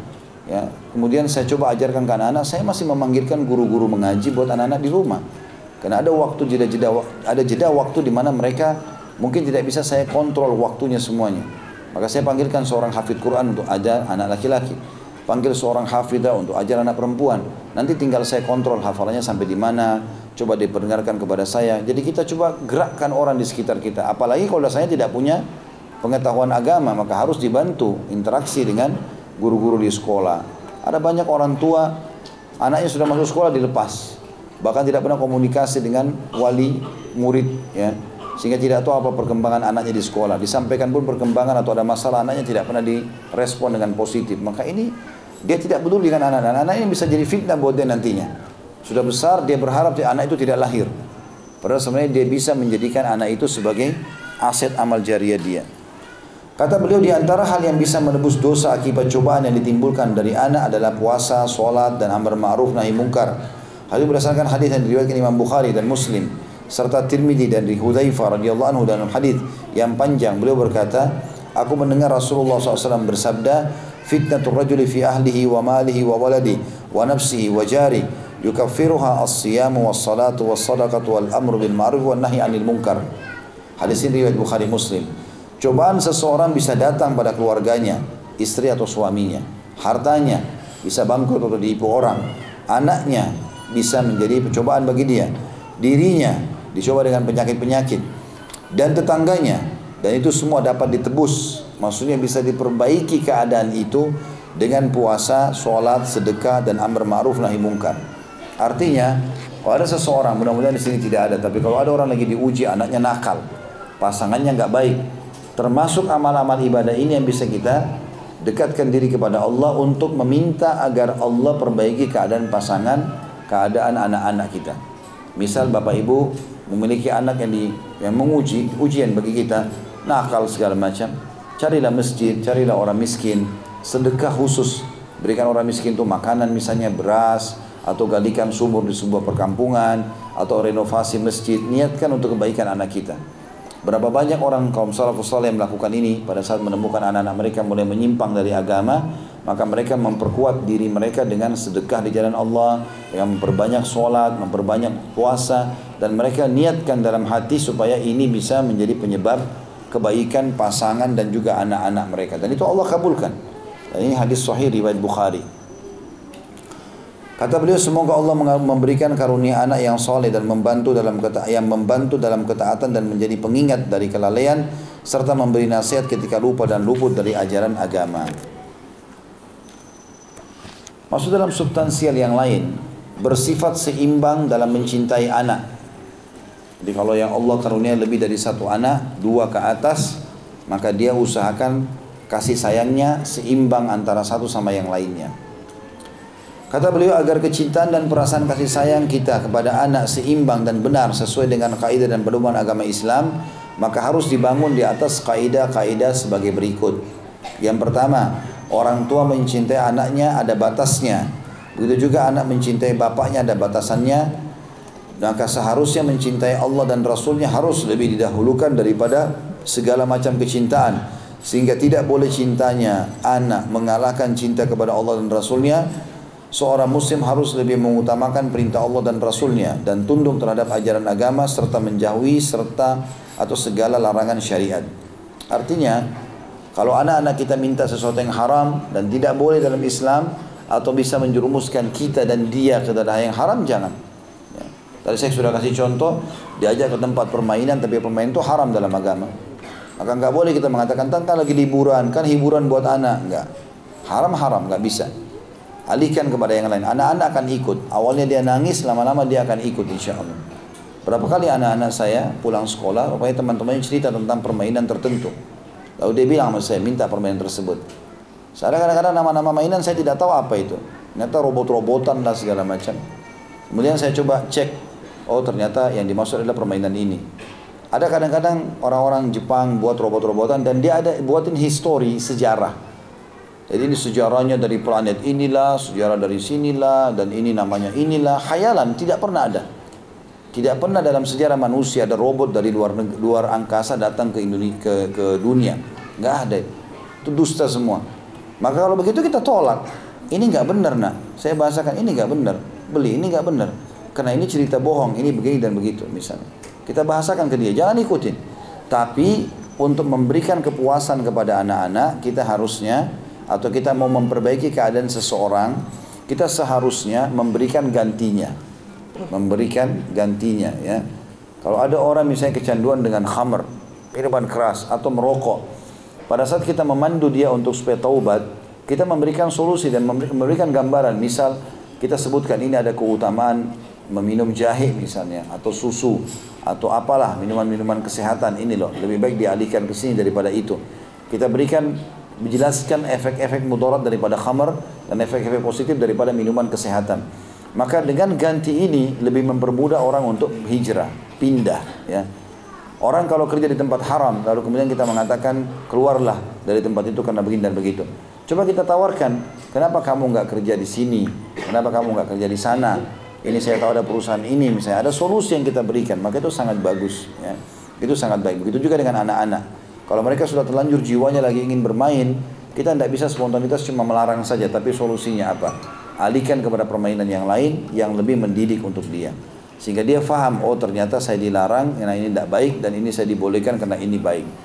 Ya, kemudian saya coba ajarkan ke anak-anak, saya masih memanggilkan guru-guru mengaji buat anak-anak di rumah. Karena ada waktu jeda-jeda, ada jeda waktu di mana mereka mungkin tidak bisa saya kontrol waktunya semuanya. Maka saya panggilkan seorang hafidh Quran untuk ajar anak laki-laki, panggil seorang hafidah untuk ajar anak perempuan. Nanti tinggal saya kontrol hafalannya sampai di mana, coba diperdengarkan kepada saya. Jadi kita coba gerakkan orang di sekitar kita. Apalagi kalau saya tidak punya pengetahuan agama, maka harus dibantu interaksi dengan guru-guru di sekolah. Ada banyak orang tua, anaknya sudah masuk sekolah dilepas, bahkan tidak pernah komunikasi dengan wali murid, ya, sehingga tidak tahu apa perkembangan anaknya di sekolah. Disampaikan pun perkembangan atau ada masalah anaknya tidak pernah direspon dengan positif. Maka ini dia tidak peduli dengan anak, dan anak ini bisa jadi fitnah buat dia nantinya. Sudah besar dia berharap anak itu tidak lahir, padahal sebenarnya dia bisa menjadikan anak itu sebagai aset amal jariah dia. Kata beliau, di antara hal yang bisa menebus dosa akibat cobaan yang ditimbulkan dari anak adalah puasa, sholat, dan amar ma'ruf nahi mungkar. Hal ini berdasarkan hadis yang diriwayatkan Imam Bukhari dan Muslim serta Tirmidzi dari Hudzaifah radhiyallahu anhu dalam hadis yang panjang. Beliau berkata, aku mendengar Rasulullah shallallahu alaihi wasallam bersabda, fitnatul rajuli fi ahlihi wa malihi wa waladi wa nafsihi wa jari yukaffiruha as-siyamu was-salatu was-sadaqatu wal amru bil ma'ruf wan nahyi 'anil munkar. Hadis ini riwayat Bukhari Muslim. Cobaan seseorang bisa datang pada keluarganya, istri atau suaminya, hartanya bisa bangkrut atau ditipu orang, anaknya bisa menjadi pencobaan bagi dia, dirinya dicoba dengan penyakit-penyakit, dan tetangganya, dan itu semua dapat ditebus. Maksudnya bisa diperbaiki keadaan itu dengan puasa, sholat, sedekah, dan amar ma'ruf nahi mungkar. Artinya, kalau ada seseorang, mudah-mudahan di sini tidak ada, tapi kalau ada orang lagi diuji, anaknya nakal, pasangannya nggak baik, termasuk amal-amal ibadah ini yang bisa kita dekatkan diri kepada Allah untuk meminta agar Allah perbaiki keadaan pasangan, keadaan anak-anak kita. Misal bapak ibu memiliki anak yang di, yang menguji, ujian bagi kita, nakal segala macam, carilah masjid, carilah orang miskin, sedekah khusus, berikan orang miskin itu makanan, misalnya beras, atau galikan sumur di sebuah perkampungan, atau renovasi masjid, niatkan untuk kebaikan anak kita. Berapa banyak orang kaum salafus saleh yang melakukan ini pada saat menemukan anak-anak mereka mulai menyimpang dari agama, maka mereka memperkuat diri mereka dengan sedekah di jalan Allah, dengan memperbanyak sholat, memperbanyak puasa, dan mereka niatkan dalam hati supaya ini bisa menjadi penyebab kebaikan pasangan dan juga anak-anak mereka, dan itu Allah kabulkan. Dan ini hadis sahih riwayat Bukhari. Kata beliau, semoga Allah memberikan karunia anak yang soleh dan membantu dalam keta yang membantu dalam ketaatan dan menjadi pengingat dari kelalaian, serta memberi nasihat ketika lupa dan luput dari ajaran agama. Masuk dalam substansial yang lain, bersifat seimbang dalam mencintai anak. Jadi kalau yang Allah karunia lebih dari satu anak, dua ke atas, maka dia usahakan kasih sayangnya seimbang antara satu sama yang lainnya. Kata beliau, agar kecintaan dan perasaan kasih sayang kita kepada anak seimbang dan benar sesuai dengan kaidah dan pedoman agama Islam, maka harus dibangun di atas kaidah-kaidah sebagai berikut. Yang pertama, orang tua mencintai anaknya ada batasnya. Begitu juga anak mencintai bapaknya ada batasannya. Maka seharusnya mencintai Allah dan Rasulnya harus lebih didahulukan daripada segala macam kecintaan. Sehingga tidak boleh cintanya anak mengalahkan cinta kepada Allah dan Rasulnya. Seorang muslim harus lebih mengutamakan perintah Allah dan Rasulnya dan tunduk terhadap ajaran agama serta menjauhi serta atau segala larangan syariat. Artinya, kalau anak-anak kita minta sesuatu yang haram dan tidak boleh dalam Islam atau bisa menjerumuskan kita dan dia ke dalam yang haram, jangan. Ya. Tadi saya sudah kasih contoh, diajak ke tempat permainan tapi permainan itu haram dalam agama. Maka nggak boleh kita mengatakan, tentang lagi liburan, kan hiburan buat anak. Nggak. Haram-haram, nggak bisa. Alihkan kepada yang lain. Anak-anak akan ikut. Awalnya dia nangis, lama-lama dia akan ikut insya Allah. Berapa kali anak-anak saya pulang sekolah, rupanya teman-temannya cerita tentang permainan tertentu. Lalu dia bilang sama saya, minta permainan tersebut. Saya kadang-kadang nama-nama mainan saya tidak tahu apa itu. Ternyata robot-robotan lah segala macam. Kemudian saya coba cek, oh ternyata yang dimaksud adalah permainan ini. Ada kadang-kadang orang-orang Jepang buat robot-robotan dan dia ada buatin histori, sejarah. Jadi ini sejarahnya dari planet inilah, sejarah dari sinilah, dan ini namanya inilah. Khayalan, tidak pernah ada. Tidak pernah dalam sejarah manusia ada robot dari luar luar angkasa datang ke Indonesia, ke, ke dunia. Nggak ada. Itu dusta semua. Maka kalau begitu kita tolak. ini nggak benar nak. Saya bahasakan ini nggak benar. Beli ini nggak benar. Karena ini cerita bohong, ini begini dan begitu misalnya. Kita bahasakan ke dia, jangan ikutin. Tapi untuk memberikan kepuasan kepada anak-anak, kita harusnya atau kita mau memperbaiki keadaan seseorang, kita seharusnya memberikan gantinya. Memberikan gantinya ya. Kalau ada orang misalnya kecanduan dengan khamr, minuman keras atau merokok, pada saat kita memandu dia untuk supaya taubat, kita memberikan solusi dan memberikan gambaran. Misal kita sebutkan ini ada keutamaan meminum jahe misalnya, atau susu, atau apalah minuman-minuman kesehatan ini loh, lebih baik dialihkan ke sini daripada itu. Kita berikan, menjelaskan efek-efek mudarat daripada khamr dan efek-efek positif daripada minuman kesehatan. Maka dengan ganti ini lebih mempermudah orang untuk hijrah, pindah ya. Orang kalau kerja di tempat haram, lalu kemudian kita mengatakan keluarlah dari tempat itu karena begini dan begitu. Coba kita tawarkan, kenapa kamu nggak kerja di sini? Kenapa kamu nggak kerja di sana? Ini saya tahu ada perusahaan ini, misalnya ada solusi yang kita berikan, maka itu sangat bagus. Ya. Itu sangat baik. Begitu juga dengan anak-anak. Kalau mereka sudah terlanjur jiwanya lagi ingin bermain, kita tidak bisa spontanitas cuma melarang saja, tapi solusinya apa? Alihkan kepada permainan yang lain yang lebih mendidik untuk dia. Sehingga dia faham, oh ternyata saya dilarang karena ini tidak baik dan ini saya dibolehkan karena ini baik.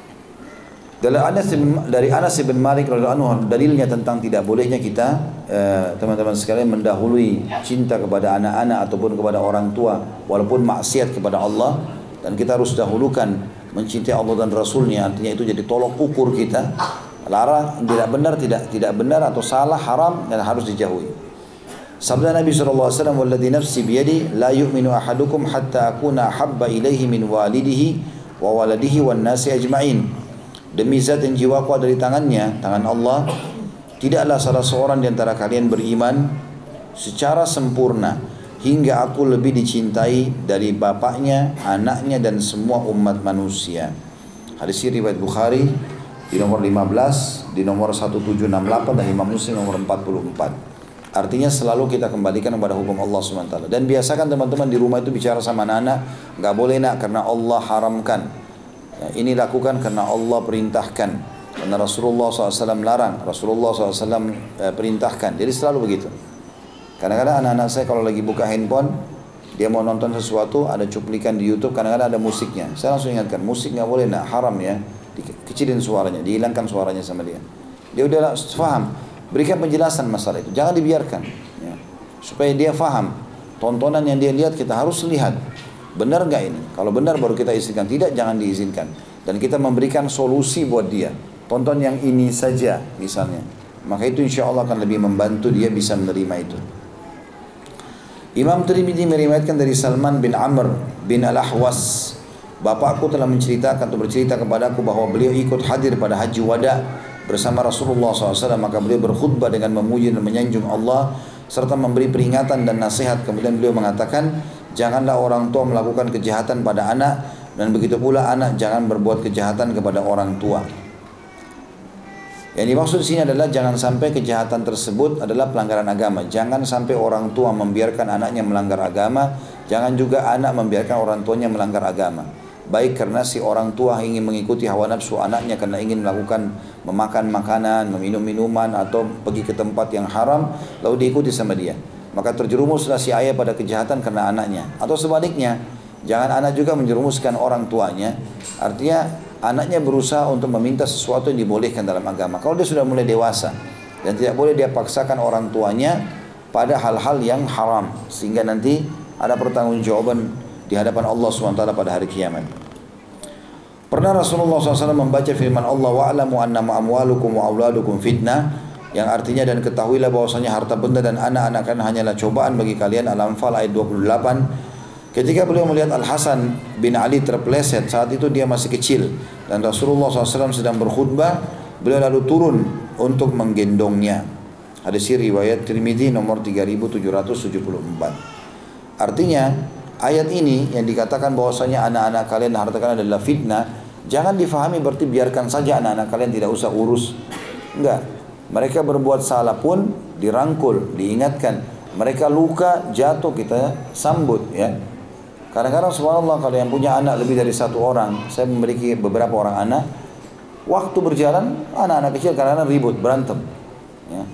Dari Anas bin, dari Anas bin Malik radhiyallahu anhu, dalilnya tentang tidak bolehnya kita teman-teman eh, sekalian mendahului cinta kepada anak-anak ataupun kepada orang tua walaupun maksiat kepada Allah, dan kita harus dahulukan mencintai Allah dan Rasulnya, artinya itu jadi tolok ukur kita. Larang tidak benar, tidak tidak benar atau salah, haram dan harus dijauhi. Sabda Nabi sallallahu alaihi wasallam, "Walladzi nafsi biyadi la yu'minu ahadukum hatta akuna habba ilaihi min walidihi wa waladihi wan nasi ajma'in." Demi zat yang jiwaku ada di tangannya, tangan Allah, tidaklah salah seorang di antara kalian beriman secara sempurna hingga aku lebih dicintai dari bapaknya, anaknya dan semua umat manusia. Hadis ini riwayat Bukhari di nomor lima belas, di nomor tujuh belas enam puluh delapan dan Imam Muslim nomor empat puluh empat. Artinya selalu kita kembalikan kepada hukum Allah subhanahu wa taala. Dan biasakan teman-teman di rumah itu bicara sama anak-anak, nggak boleh nak karena Allah haramkan. Ya, ini lakukan karena Allah perintahkan. Karena Rasulullah shallallahu alaihi wasallam larang, Rasulullah shallallahu alaihi wasallam eh, perintahkan. Jadi selalu begitu. Kadang-kadang anak-anak saya kalau lagi buka handphone, dia mau nonton sesuatu, ada cuplikan di YouTube, kadang-kadang ada musiknya. Saya langsung ingatkan, musik nggak boleh, nak haram ya. Dikecilin suaranya, dihilangkan suaranya sama dia. Dia udah faham. Berikan penjelasan masalah itu, jangan dibiarkan ya. Supaya dia faham tontonan yang dia lihat kita harus lihat benar nggak ini. Kalau benar baru kita izinkan, tidak jangan diizinkan. Dan kita memberikan solusi buat dia. Tonton yang ini saja misalnya, maka itu insya Allah akan lebih membantu dia bisa menerima itu. Imam Tirmidzi meriwayatkan dari Salman bin Amr bin Al-Ahwas, bapakku telah menceritakan atau bercerita kepadaku bahwa beliau ikut hadir pada haji wada bersama Rasulullah shallallahu alaihi wasallam. Maka beliau berkhutbah dengan memuji dan menyanjung Allah serta memberi peringatan dan nasihat. Kemudian beliau mengatakan, janganlah orang tua melakukan kejahatan pada anak, dan begitu pula anak jangan berbuat kejahatan kepada orang tua. Yang dimaksud di sini adalah jangan sampai kejahatan tersebut adalah pelanggaran agama. Jangan sampai orang tua membiarkan anaknya melanggar agama, jangan juga anak membiarkan orang tuanya melanggar agama. Baik karena si orang tua ingin mengikuti hawa nafsu anaknya karena ingin melakukan memakan makanan, meminum minuman atau pergi ke tempat yang haram lalu diikuti sama dia. Maka terjerumuslah si ayah pada kejahatan karena anaknya. Atau sebaliknya, jangan anak juga menjerumuskan orang tuanya. Artinya anaknya berusaha untuk meminta sesuatu yang dibolehkan dalam agama. Kalau dia sudah mulai dewasa dan tidak boleh dia paksakan orang tuanya pada hal-hal yang haram, sehingga nanti ada pertanggungjawaban di hadapan Allah subhanahu wa taala pada hari kiamat. Pernah Rasulullah shallallahu alaihi wasallam membaca firman Allah, wa'lamu annama amwalukum wa auladukum fitnah, yang artinya dan ketahuilah bahwasanya harta benda dan anak-anak kan hanyalah cobaan bagi kalian. Al-Anfal ayat dua puluh delapan. Ketika beliau melihat Al-Hasan bin Ali terpeleset, saat itu dia masih kecil dan Rasulullah shallallahu alaihi wasallam sedang berkhutbah, beliau lalu turun untuk menggendongnya. Hadis riwayat Tirmidzi nomor tiga ribu tujuh ratus tujuh puluh empat. Artinya ayat ini yang dikatakan bahwasanya anak-anak kalian harta kalian adalah fitnah, jangan difahami berarti biarkan saja anak-anak kalian tidak usah urus. Enggak. Mereka berbuat salah pun dirangkul, diingatkan. Mereka luka, jatuh, kita sambut ya. Kadang-kadang subhanallah kalau yang punya anak lebih dari satu orang, saya memiliki beberapa orang anak, waktu berjalan anak-anak kecil kadang-kadang ribut, berantem ya.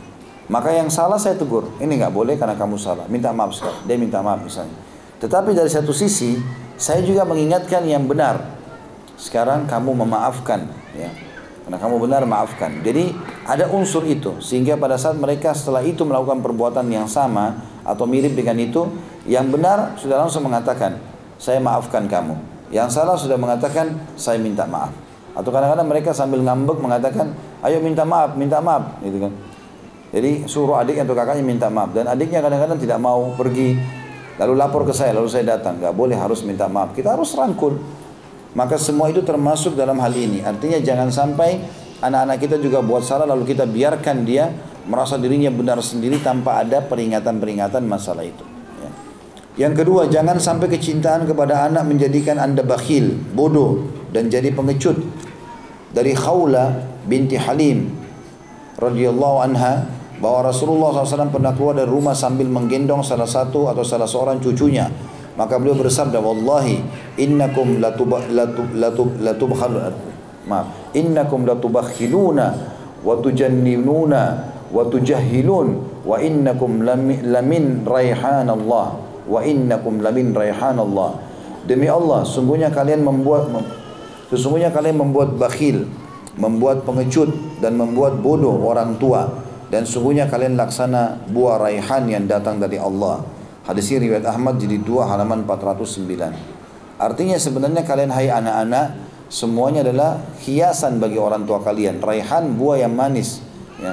Maka yang salah saya tegur, ini nggak boleh karena kamu salah, minta maaf sekarang. Dia minta maaf misalnya. Tetapi dari satu sisi, saya juga mengingatkan yang benar. Sekarang kamu memaafkan, ya. Karena kamu benar, maafkan. Jadi ada unsur itu, sehingga pada saat mereka setelah itu melakukan perbuatan yang sama atau mirip dengan itu, yang benar sudah langsung mengatakan, saya maafkan kamu. Yang salah sudah mengatakan, saya minta maaf. Atau kadang-kadang mereka sambil ngambek mengatakan, ayo minta maaf, minta maaf, gitu kan. Jadi suruh adiknya atau kakaknya minta maaf, dan adiknya kadang-kadang tidak mau pergi, lalu lapor ke saya, lalu saya datang. Gak boleh, harus minta maaf. Kita harus rangkul. Maka semua itu termasuk dalam hal ini. Artinya jangan sampai anak-anak kita juga buat salah lalu kita biarkan dia merasa dirinya benar sendiri tanpa ada peringatan-peringatan masalah itu. Ya. Yang kedua, jangan sampai kecintaan kepada anak menjadikan anda bakhil, bodoh, dan jadi pengecut. Dari Khawla binti Halim radhiyallahu anha, bahwa Rasulullah shallallahu alaihi wasallam pernah keluar dari rumah sambil menggendong salah satu atau salah seorang cucunya. Maka beliau bersabda, wallahi innakum latub latub latub latubkhal maaf innakum latubakhiluna wa tujannununa wa tujahhilun wa innakum lamin raihanallah wa innakum lamin raihanallah. Demi Allah, sungguhnya kalian membuat sesungguhnya kalian membuat bakhil, membuat pengecut dan membuat bodoh orang tua, dan sungguhnya kalian laksana buah raihan yang datang dari Allah. Hadis ini riwayat Ahmad jilid dua halaman empat ratus sembilan. Artinya sebenarnya kalian hai anak-anak, semuanya adalah hiasan bagi orang tua kalian. Raihan, buah yang manis, ya.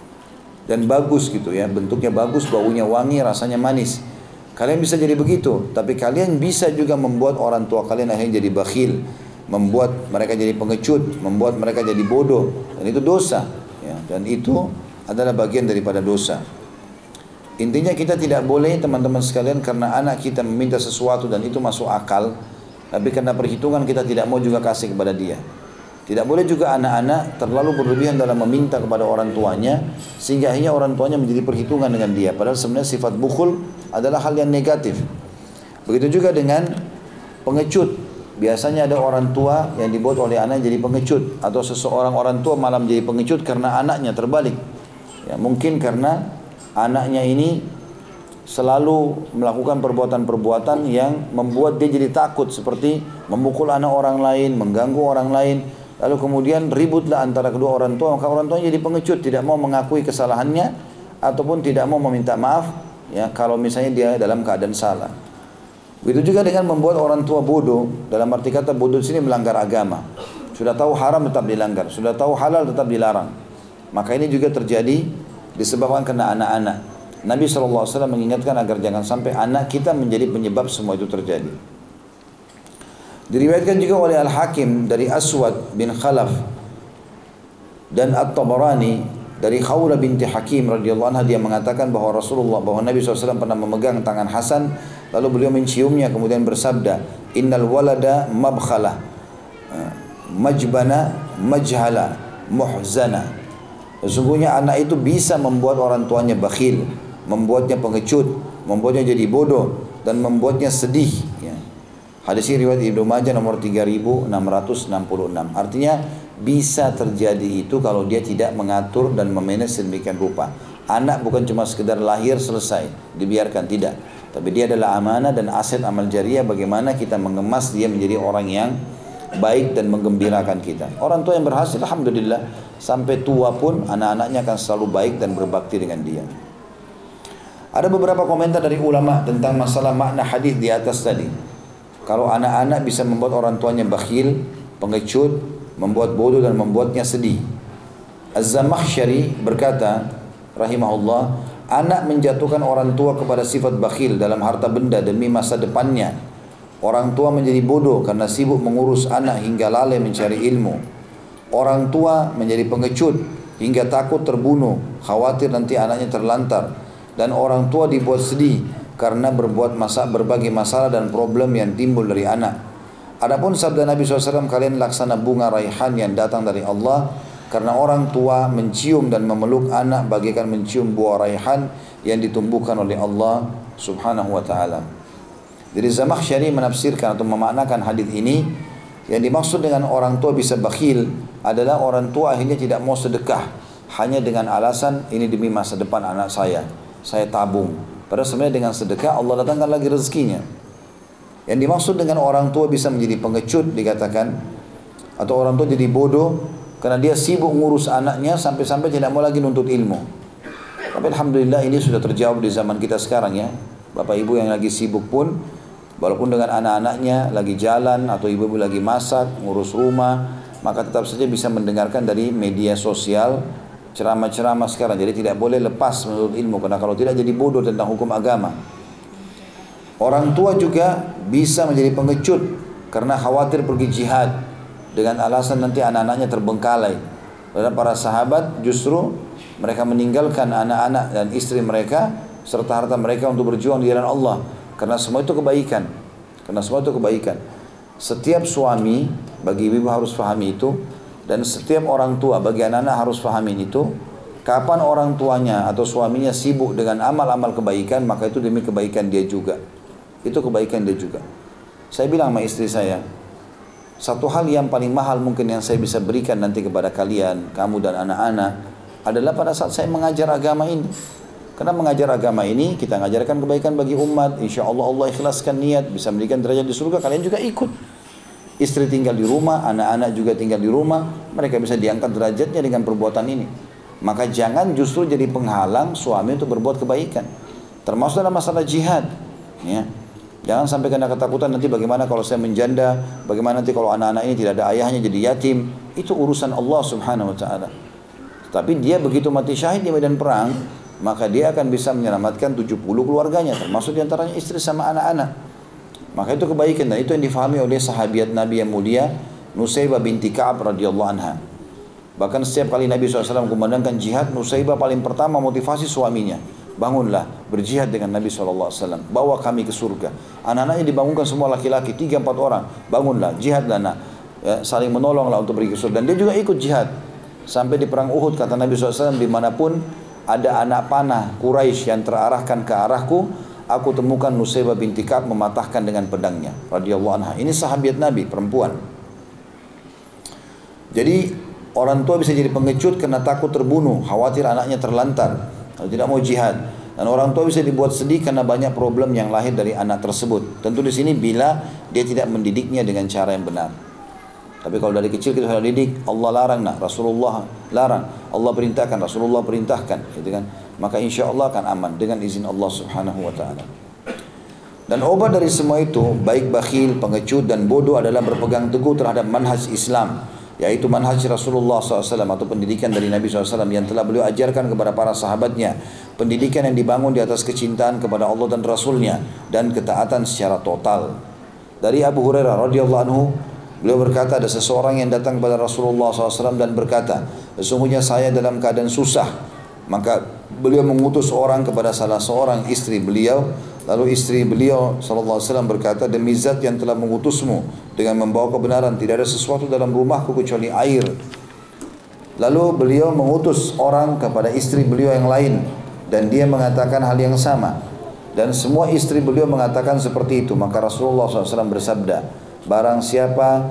Dan bagus gitu ya, bentuknya bagus, baunya wangi, rasanya manis. Kalian bisa jadi begitu, tapi kalian bisa juga membuat orang tua kalian akhirnya jadi bakhil, membuat mereka jadi pengecut, membuat mereka jadi bodoh, dan itu dosa, ya. Dan itu adalah bagian daripada dosa. Intinya kita tidak boleh teman-teman sekalian karena anak kita meminta sesuatu dan itu masuk akal, tapi karena perhitungan kita tidak mau juga kasih kepada dia. Tidak boleh juga anak-anak terlalu berlebihan dalam meminta kepada orang tuanya sehingga akhirnya orang tuanya menjadi perhitungan dengan dia. Padahal sebenarnya sifat bukhul adalah hal yang negatif. Begitu juga dengan pengecut. Biasanya ada orang tua yang dibuat oleh anak jadi pengecut, atau seseorang orang tua malah menjadi pengecut karena anaknya terbalik. Ya, mungkin karena anaknya ini selalu melakukan perbuatan-perbuatan yang membuat dia jadi takut, seperti memukul anak orang lain, mengganggu orang lain, lalu kemudian ributlah antara kedua orang tua, maka orang tuanya jadi pengecut, tidak mau mengakui kesalahannya ataupun tidak mau meminta maaf, ya, kalau misalnya dia dalam keadaan salah. Begitu juga dengan membuat orang tua bodoh, dalam arti kata bodoh di sini melanggar agama. Sudah tahu haram tetap dilanggar, sudah tahu halal tetap dilarang. Maka ini juga terjadi disebabkan karena anak-anak. Nabi shallallahu alaihi wasallam mengingatkan agar jangan sampai anak kita menjadi penyebab semua itu terjadi. Diriwayatkan juga oleh Al-Hakim dari Aswad bin Khalaf dan At-Tabarani dari Khawla binti Hakim radhiyallahu anha, dia mengatakan bahwa Rasulullah, bahwa Nabi shallallahu alaihi wasallam pernah memegang tangan Hasan, lalu beliau menciumnya kemudian bersabda, innal walada mabkhalah majbana majhala muhzana. Sesungguhnya anak itu bisa membuat orang tuanya bakhil, membuatnya pengecut, membuatnya jadi bodoh, dan membuatnya sedih, ya. Hadis ini riwayat Ibnu Majah nomor tiga ribu enam ratus enam puluh enam. Artinya bisa terjadi itu kalau dia tidak mengatur dan memanage sedemikian rupa. Anak bukan cuma sekedar lahir selesai dibiarkan, tidak, tapi dia adalah amanah dan aset amal jariah. Bagaimana kita mengemas dia menjadi orang yang baik dan menggembirakan kita. Orang tua yang berhasil, alhamdulillah, sampai tua pun anak-anaknya akan selalu baik dan berbakti dengan dia. Ada beberapa komentar dari ulama tentang masalah makna hadis di atas tadi. Kalau anak-anak bisa membuat orang tuanya bakhil, pengecut, membuat bodoh dan membuatnya sedih. Az-Zamakhsyari berkata, rahimahullah, anak menjatuhkan orang tua kepada sifat bakhil dalam harta benda demi masa depannya. Orang tua menjadi bodoh karena sibuk mengurus anak hingga lalai mencari ilmu. Orang tua menjadi pengecut hingga takut terbunuh, khawatir nanti anaknya terlantar. Dan orang tua dibuat sedih karena berbuat masa, berbagai masalah dan problem yang timbul dari anak. Adapun sabda Nabi shallallahu alaihi wasallam, kalian laksana bunga raihan yang datang dari Allah, karena orang tua mencium dan memeluk anak bagaikan mencium buah raihan yang ditumbuhkan oleh Allah subhanahu wa ta'ala. Jadi Zamakhsyari menafsirkan atau memaknakan hadis ini, yang dimaksud dengan orang tua bisa bakhil adalah orang tua akhirnya tidak mau sedekah, hanya dengan alasan ini demi masa depan anak saya, saya tabung. Padahal sebenarnya dengan sedekah Allah datangkan lagi rezekinya. Yang dimaksud dengan orang tua bisa menjadi pengecut dikatakan, atau orang tua jadi bodoh karena dia sibuk ngurus anaknya sampai-sampai tidak mau lagi nuntut ilmu. Tapi alhamdulillah ini sudah terjawab di zaman kita sekarang ya. Bapak ibu yang lagi sibuk pun, walaupun dengan anak-anaknya lagi jalan atau ibu-ibu lagi masak, ngurus rumah, maka tetap saja bisa mendengarkan dari media sosial ceramah-ceramah sekarang. Jadi tidak boleh lepas menuntut ilmu, karena kalau tidak jadi bodoh tentang hukum agama. Orang tua juga bisa menjadi pengecut karena khawatir pergi jihad dengan alasan nanti anak-anaknya terbengkalai. Dan para sahabat justru mereka meninggalkan anak-anak dan istri mereka serta harta mereka untuk berjuang di jalan Allah, karena semua itu kebaikan. Karena semua itu kebaikan. Setiap suami, bagi ibu harus pahami itu, dan setiap orang tua bagi anak-anak harus pahami itu. Kapan orang tuanya atau suaminya sibuk dengan amal-amal kebaikan, maka itu demi kebaikan dia juga. Itu kebaikan dia juga. Saya bilang sama istri saya, satu hal yang paling mahal mungkin yang saya bisa berikan nanti kepada kalian, kamu dan anak-anak, adalah pada saat saya mengajar agama ini. Karena mengajar agama ini, kita mengajarkan kebaikan bagi umat, insya Allah Allah ikhlaskan niat, bisa memberikan derajat di surga, kalian juga ikut. Istri tinggal di rumah, anak-anak juga tinggal di rumah, mereka bisa diangkat derajatnya dengan perbuatan ini. Maka jangan justru jadi penghalang suami untuk berbuat kebaikan. Termasuk dalam masalah jihad. Ya. Jangan sampai kena ketakutan nanti bagaimana kalau saya menjanda, bagaimana nanti kalau anak-anak ini tidak ada ayahnya jadi yatim. Itu urusan Allah subhanahu wa ta'ala. Tapi dia begitu mati syahid di medan perang, maka dia akan bisa menyelamatkan tujuh puluh keluarganya, termasuk diantaranya istri sama anak-anak. Maka itu kebaikan, dan itu yang difahami oleh sahabiat Nabi yang mulia Nusaybah binti Ka'ab radhiyallahu anha. Bahkan setiap kali Nabi shallallahu alaihi wasallam kumandangkan jihad, Nusaybah paling pertama motivasi suaminya, bangunlah berjihad dengan Nabi shallallahu alaihi wasallam, bawa kami ke surga. Anak-anaknya dibangunkan semua laki-laki, tiga empat orang, bangunlah, jihadlah, nah, ya, saling menolonglah untuk pergi ke surga. Dan dia juga ikut jihad. Sampai di perang Uhud kata Nabi shallallahu alaihi wasallam, dimanapun ada anak panah Quraisy yang terarahkan ke arahku, aku temukan Nusaybah binti Ka'ab mematahkan dengan pedangnya radhiyallahu anha. Ini sahabiat Nabi, perempuan. Jadi orang tua bisa jadi pengecut karena takut terbunuh, khawatir anaknya terlantar, atau tidak mau jihad. Dan orang tua bisa dibuat sedih karena banyak problem yang lahir dari anak tersebut. Tentu di sini bila dia tidak mendidiknya dengan cara yang benar. Tapi kalau dari kecil kita sudah didik, Allah larang, nah, Rasulullah larang, Allah perintahkan, Rasulullah perintahkan, gitu kan? Maka insya Allah akan aman dengan izin Allah subhanahu wa ta'ala. Dan obat dari semua itu, baik bakhil, pengecut dan bodoh, adalah berpegang teguh terhadap manhaj Islam, yaitu manhaj Rasulullah shallallahu alaihi wasallam atau pendidikan dari Nabi shallallahu alaihi wasallam yang telah beliau ajarkan kepada para sahabatnya. Pendidikan yang dibangun di atas kecintaan kepada Allah dan Rasulnya dan ketaatan secara total. Dari Abu Hurairah radhiyallahu anhu, beliau berkata, ada seseorang yang datang kepada Rasulullah shallallahu alaihi wasallam dan berkata, sesungguhnya saya dalam keadaan susah. Maka beliau mengutus orang kepada salah seorang istri beliau. Lalu istri beliau shallallahu alaihi wasallam berkata, demi zat yang telah mengutusmu dengan membawa kebenaran, tidak ada sesuatu dalam rumahku kecuali air. Lalu beliau mengutus orang kepada istri beliau yang lain, dan dia mengatakan hal yang sama. Dan semua istri beliau mengatakan seperti itu. Maka Rasulullah shallallahu alaihi wasallam bersabda, barang siapa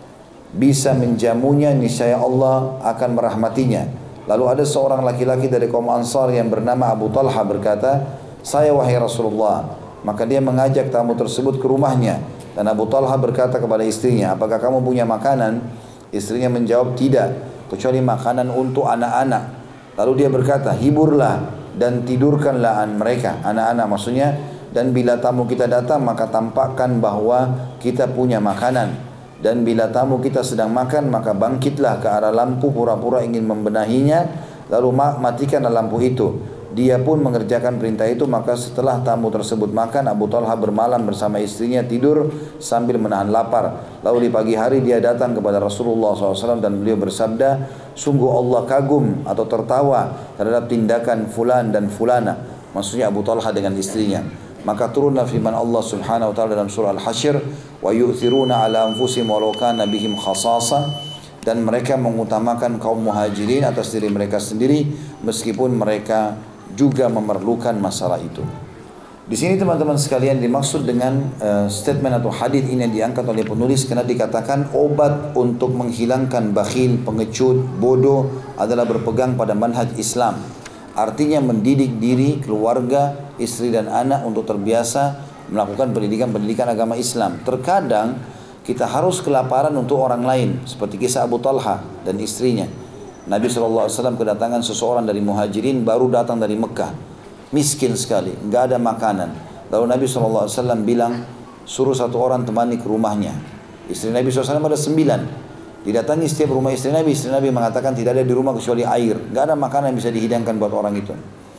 bisa menjamunya, niscaya Allah akan merahmatinya. Lalu ada seorang laki-laki dari kaum Ansar yang bernama Abu Talha berkata, saya wahai Rasulullah. Maka dia mengajak tamu tersebut ke rumahnya. Dan Abu Talha berkata kepada istrinya, apakah kamu punya makanan? Istrinya menjawab, tidak, kecuali makanan untuk anak-anak. Lalu dia berkata, hiburlah dan tidurkanlah mereka, anak-anak maksudnya. Dan bila tamu kita datang, maka tampakkan bahwa kita punya makanan. Dan bila tamu kita sedang makan, maka bangkitlah ke arah lampu pura-pura ingin membenahinya, lalu matikanlah lampu itu. Dia pun mengerjakan perintah itu. Maka setelah tamu tersebut makan, Abu Talha bermalam bersama istrinya, tidur sambil menahan lapar. Lalu di pagi hari dia datang kepada Rasulullah shallallahu alaihi wasallam dan beliau bersabda, sungguh Allah kagum atau tertawa terhadap tindakan fulan dan fulana, maksudnya Abu Talha dengan istrinya. Maka turunlah firman Allah subhanahu wa ta'ala dalam surah Al-Hasyr, wa yu'thiruna ala anfusihim walau kana bihim khasasa, dan mereka mengutamakan kaum muhajirin atas diri mereka sendiri meskipun mereka juga memerlukan masalah itu. Di sini teman-teman sekalian dimaksud dengan uh, statement atau hadis ini yang diangkat oleh penulis karena dikatakan obat untuk menghilangkan bakhil, pengecut, bodoh adalah berpegang pada manhaj Islam. Artinya mendidik diri, keluarga, istri dan anak untuk terbiasa melakukan pendidikan-pendidikan agama Islam. Terkadang kita harus kelaparan untuk orang lain, seperti kisah Abu Talha dan istrinya. Nabi shallallahu alaihi wasallam kedatangan seseorang dari Muhajirin baru datang dari Mekah, miskin sekali, nggak ada makanan. Lalu Nabi shallallahu alaihi wasallam bilang, suruh satu orang temani ke rumahnya. Istri Nabi shallallahu alaihi wasallam ada sembilan. Didatangi setiap rumah istri Nabi, istri Nabi mengatakan tidak ada di rumah kecuali air, nggak ada makanan yang bisa dihidangkan buat orang itu.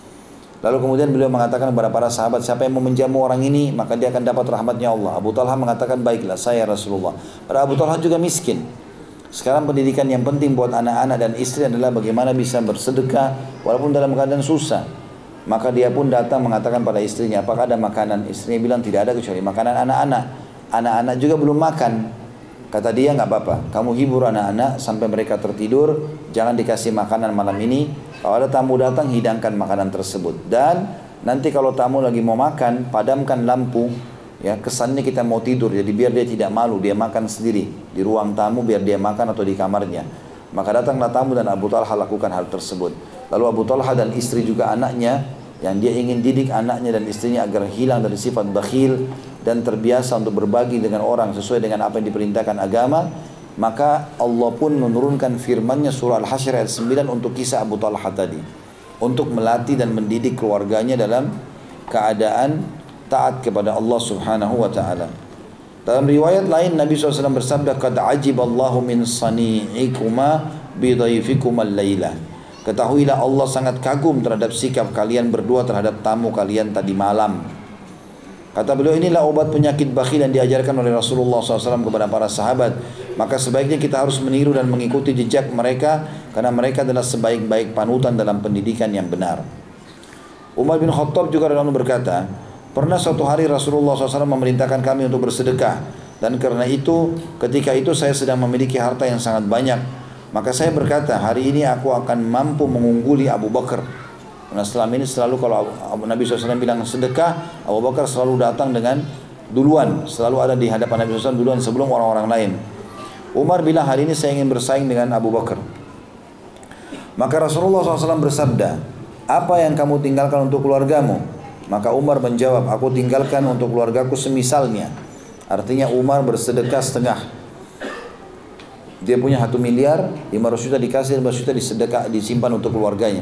Lalu kemudian beliau mengatakan kepada para sahabat, siapa yang mau menjamu orang ini, maka dia akan dapat rahmatnya Allah. Abu Talha mengatakan, baiklah saya Rasulullah. Padahal Abu Talha juga miskin. Sekarang pendidikan yang penting buat anak-anak dan istri adalah bagaimana bisa bersedekah walaupun dalam keadaan susah. Maka dia pun datang mengatakan pada istrinya, apakah ada makanan? Istrinya bilang tidak ada kecuali makanan anak-anak. Anak-anak juga belum makan. Kata dia, nggak apa-apa, kamu hibur anak-anak sampai mereka tertidur, jangan dikasih makanan malam ini. Kalau ada tamu datang, hidangkan makanan tersebut. Dan nanti kalau tamu lagi mau makan, padamkan lampu. Ya, kesannya kita mau tidur, jadi biar dia tidak malu, dia makan sendiri di ruang tamu, biar dia makan atau di kamarnya. Maka datanglah tamu dan Abu Talha lakukan hal tersebut. Lalu Abu Talha dan istri juga anaknya, yang dia ingin didik anaknya dan istrinya agar hilang dari sifat bakhil dan terbiasa untuk berbagi dengan orang sesuai dengan apa yang diperintahkan agama. Maka Allah pun menurunkan firman-Nya surah Al-Hasyr ayat sembilan untuk kisah Abu Talha tadi, untuk melatih dan mendidik keluarganya dalam keadaan taat kepada Allah Subhanahu wa taala. Dalam riwayat lain Nabi shallallahu alaihi wasallam bersabda, "Qad ajiballahu min sani'ikuma bidhaifikuma al-laila." Ketahuilah Allah sangat kagum terhadap sikap kalian berdua terhadap tamu kalian tadi malam. Kata beliau, inilah obat penyakit bakhil yang diajarkan oleh Rasulullah shallallahu alaihi wasallam kepada para sahabat. Maka sebaiknya kita harus meniru dan mengikuti jejak mereka, karena mereka adalah sebaik-baik panutan dalam pendidikan yang benar. Umar bin Khattab juga radhiyallahu anhu berkata, pernah suatu hari Rasulullah shallallahu alaihi wasallam memerintahkan kami untuk bersedekah. Dan karena itu, ketika itu saya sedang memiliki harta yang sangat banyak. Maka saya berkata, hari ini aku akan mampu mengungguli Abu Bakar. Karena selama ini selalu kalau Nabi shallallahu alaihi wasallam bilang sedekah, Abu Bakar selalu datang dengan duluan. Selalu ada di hadapan Nabi shallallahu alaihi wasallam duluan sebelum orang-orang lain. Umar bilang, hari ini saya ingin bersaing dengan Abu Bakar. Maka Rasulullah shallallahu alaihi wasallam bersabda, apa yang kamu tinggalkan untuk keluargamu? Maka Umar menjawab, aku tinggalkan untuk keluargaku semisalnya. Artinya Umar bersedekah setengah. Dia punya satu miliar, lima ratus juta dikasih, lima ratus juta disedekah, disimpan untuk keluarganya.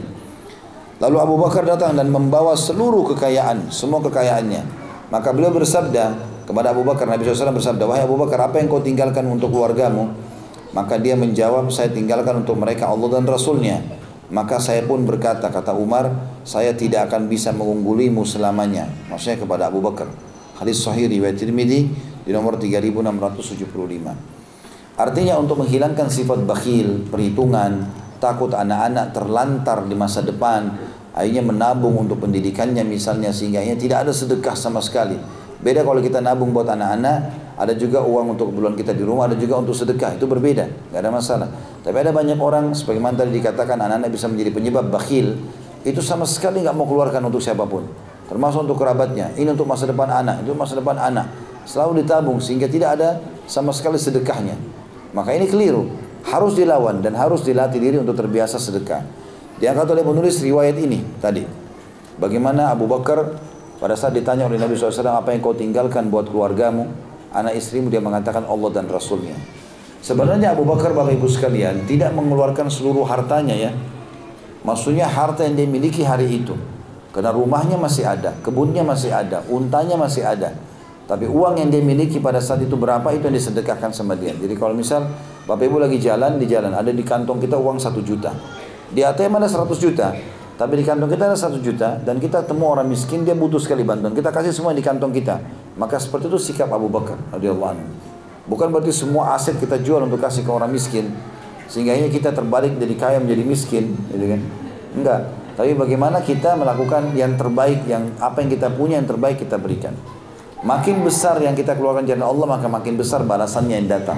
Lalu Abu Bakar datang dan membawa seluruh kekayaan, semua kekayaannya. Maka beliau bersabda kepada Abu Bakar, Nabi shallallahu alaihi wasallam bersabda, wahai Abu Bakar, apa yang kau tinggalkan untuk keluargamu? Maka dia menjawab, saya tinggalkan untuk mereka Allah dan Rasulnya. Maka saya pun berkata, kata Umar, saya tidak akan bisa mengunggulimu selamanya. Maksudnya kepada Abu Bakar. Hadis sahih riwayat Tirmidzi di nomor tiga ribu enam ratus tujuh puluh lima. Artinya untuk menghilangkan sifat bakhil, perhitungan, takut anak-anak terlantar di masa depan, akhirnya menabung untuk pendidikannya misalnya, sehingga tidak ada sedekah sama sekali. Beda kalau kita nabung buat anak-anak, ada juga uang untuk keperluan kita di rumah, ada juga untuk sedekah, itu berbeda, nggak ada masalah. Tapi ada banyak orang, sebagaimana tadi dikatakan anak-anak bisa menjadi penyebab bakhil, itu sama sekali nggak mau keluarkan untuk siapapun, termasuk untuk kerabatnya. Ini untuk masa depan anak, itu masa depan anak, selalu ditabung sehingga tidak ada sama sekali sedekahnya. Maka ini keliru, harus dilawan dan harus dilatih diri untuk terbiasa sedekah. Diangkat oleh penulis riwayat ini tadi, bagaimana Abu Bakar pada saat ditanya oleh Nabi shallallahu alaihi wasallam, apa yang kau tinggalkan buat keluargamu, anak istrimu, dia mengatakan Allah dan Rasulnya. Sebenarnya Abu Bakar, Bapak Ibu sekalian, tidak mengeluarkan seluruh hartanya ya. Maksudnya harta yang dia miliki hari itu, karena rumahnya masih ada, kebunnya masih ada, untanya masih ada. Tapi uang yang dia miliki pada saat itu berapa, itu yang disedekahkan sama dia. Jadi kalau misal Bapak Ibu lagi jalan, di jalan ada di kantong kita uang satu juta, di A T M ada seratus juta, tapi di kantong kita ada satu juta, dan kita temu orang miskin, dia butuh sekali bantuan, kita kasih semua di kantong kita. Maka seperti itu sikap Abu Bakar radhiyallahu anhu. Bukan berarti semua aset kita jual untuk kasih ke orang miskin, sehingga ini kita terbalik dari kaya menjadi miskin, gitu kan? Enggak. Tapi bagaimana kita melakukan yang terbaik, yang apa yang kita punya yang terbaik kita berikan. Makin besar yang kita keluarkan jalan Allah, maka makin besar balasannya yang datang.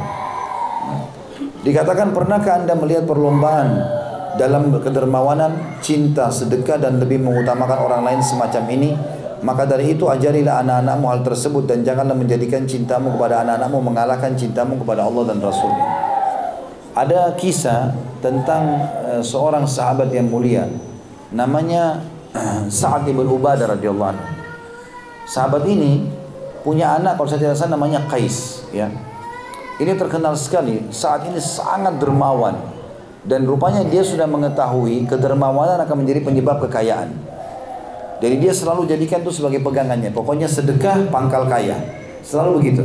Dikatakan, pernahkah Anda melihat perlombaan dalam kedermawanan, cinta, sedekah dan lebih mengutamakan orang lain semacam ini? Maka dari itu ajarilah anak-anakmu hal tersebut dan janganlah menjadikan cintamu kepada anak-anakmu mengalahkan cintamu kepada Allah dan Rasulnya. Ada kisah tentang uh, seorang sahabat yang mulia, namanya uh, Sa'ad ibn Ubadah radhiyallahu anhu. Sahabat ini punya anak, kalau saya tidak salah namanya Qais, ya. Ini terkenal sekali. Saat ini sangat dermawan dan rupanya dia sudah mengetahui kedermawanan akan menjadi penyebab kekayaan. Jadi dia selalu jadikan itu sebagai pegangannya. Pokoknya sedekah pangkal kaya. Selalu begitu.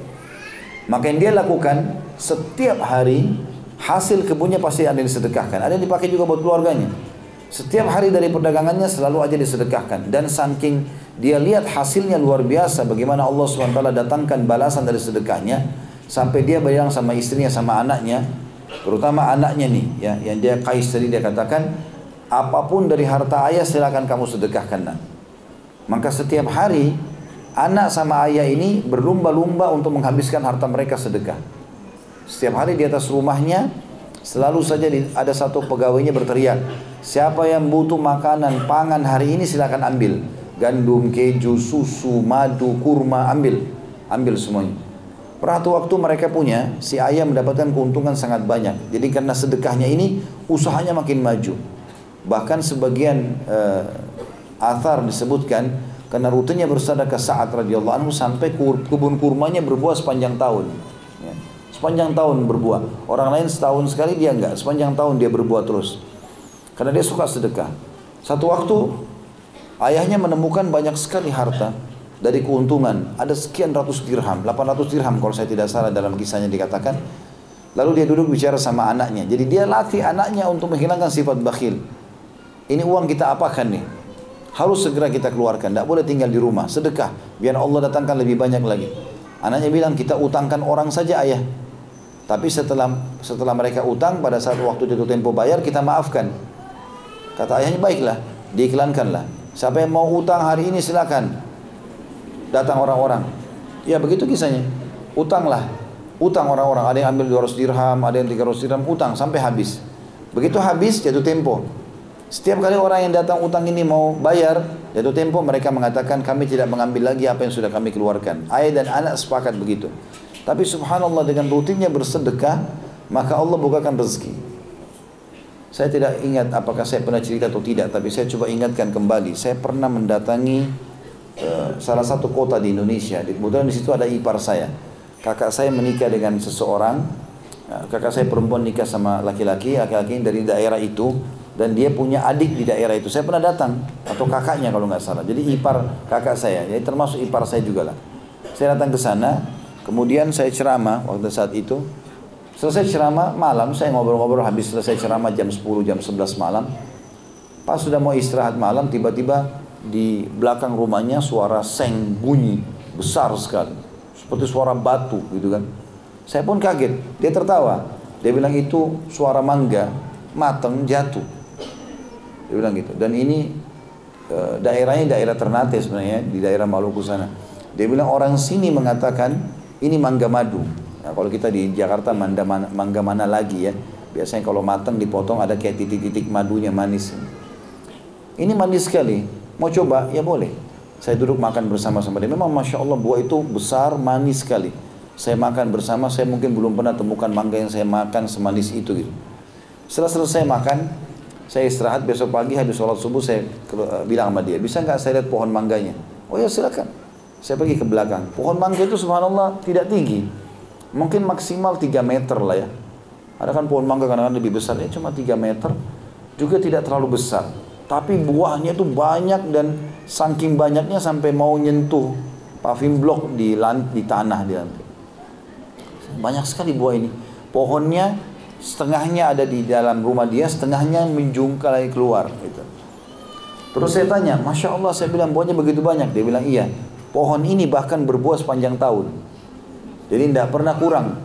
Maka yang dia lakukan setiap hari hasil kebunnya pasti ada yang disedekahkan. Ada yang dipakai juga buat keluarganya. Setiap hari dari perdagangannya selalu aja disedekahkan. Dan saking dia lihat hasilnya luar biasa, bagaimana Allah subhanahu wa taala datangkan balasan dari sedekahnya, sampai dia bilang sama istrinya sama anaknya, terutama anaknya nih, ya, yang dia Qais tadi, dia katakan, apapun dari harta ayah silakan kamu sedekahkan. Nah. Maka setiap hari anak sama ayah ini berlumba-lumba untuk menghabiskan harta mereka sedekah. Setiap hari di atas rumahnya selalu saja ada satu pegawainya berteriak, siapa yang butuh makanan pangan hari ini silakan ambil. Gandum, keju, susu, madu, kurma, ambil. Ambil semuanya. Perhatu waktu mereka punya, si ayah mendapatkan keuntungan sangat banyak. Jadi karena sedekahnya ini usahanya makin maju. Bahkan sebagian uh, athar disebutkan karena rutinnya bersedekah Sa'ad radhiyallahu anhu sampai kebun kurmanya berbuah sepanjang tahun. Ya. Sepanjang tahun berbuah. Orang lain setahun sekali, dia enggak. Sepanjang tahun dia berbuah terus. Karena dia suka sedekah. Satu waktu ayahnya menemukan banyak sekali harta dari keuntungan. Ada sekian ratus dirham, delapan ratus dirham kalau saya tidak salah dalam kisahnya dikatakan. Lalu dia duduk bicara sama anaknya. Jadi dia latih anaknya untuk menghilangkan sifat bakhil. Ini uang kita apakan nih? Harus segera kita keluarkan, tidak boleh tinggal di rumah. Sedekah, biar Allah datangkan lebih banyak lagi. Anaknya bilang, kita utangkan orang saja ayah. Tapi setelah setelah mereka utang, pada saat waktu jatuh tempo bayar, kita maafkan. Kata ayahnya, baiklah, diiklankanlah. Siapa yang mau utang hari ini silakan. Datang orang-orang. Ya begitu kisahnya. Utanglah. Utang orang-orang. Ada yang ambil dua ratus dirham, ada yang tiga ratus dirham, utang sampai habis. Begitu habis, jatuh tempo. Setiap kali orang yang datang utang ini mau bayar, jatuh tempo mereka mengatakan kami tidak mengambil lagi apa yang sudah kami keluarkan. Ayah dan anak sepakat begitu. Tapi subhanallah dengan rutinnya bersedekah, maka Allah bukakan rezeki. Saya tidak ingat apakah saya pernah cerita atau tidak, tapi saya coba ingatkan kembali. Saya pernah mendatangi uh, salah satu kota di Indonesia. Kemudian di situ ada ipar saya. Kakak saya menikah dengan seseorang. Kakak saya perempuan nikah sama laki-laki, laki-laki dari daerah itu. Dan dia punya adik di daerah itu. Saya pernah datang, atau kakaknya kalau nggak salah. Jadi ipar kakak saya, jadi termasuk ipar saya juga lah. Saya datang ke sana, kemudian saya ceramah waktu saat itu. Selesai ceramah malam, saya ngobrol-ngobrol habis selesai ceramah jam sepuluh, jam sebelas malam. Pas sudah mau istirahat malam, tiba-tiba di belakang rumahnya suara seng bunyi besar sekali, seperti suara batu gitu kan. Saya pun kaget, dia tertawa. Dia bilang itu suara mangga matang jatuh. Dia bilang gitu. Dan ini e, daerahnya daerah Ternate sebenarnya, di daerah Maluku sana. Dia bilang orang sini mengatakan ini mangga madu. Nah, kalau kita di Jakarta mangga mana, mangga mana lagi ya. Biasanya kalau matang dipotong ada kayak titik-titik madunya manis. Ini manis sekali. Mau coba? Ya boleh. Saya duduk makan bersama-sama dia. Memang Masya Allah buah itu besar, manis sekali. Saya makan bersama, saya mungkin belum pernah temukan mangga yang saya makan semanis itu gitu. Setelah selesai makan, saya istirahat, besok pagi habis sholat subuh saya bilang sama dia, bisa nggak saya lihat pohon mangganya? Oh ya silakan. Saya pergi ke belakang. Pohon mangga itu subhanallah tidak tinggi, mungkin maksimal tiga meter lah ya. Ada kan pohon mangga kadang-kadang lebih besar, ya cuma tiga meter, juga tidak terlalu besar. Tapi buahnya itu banyak dan saking banyaknya sampai mau nyentuh paving block di, di tanah di lantai. Banyak sekali buah ini. Pohonnya setengahnya ada di dalam rumah dia, setengahnya menjungkal keluar gitu. Terus saya tanya, Masya Allah, saya bilang buahnya begitu banyak. Dia bilang iya, pohon ini bahkan berbuah sepanjang tahun. Jadi tidak pernah kurang.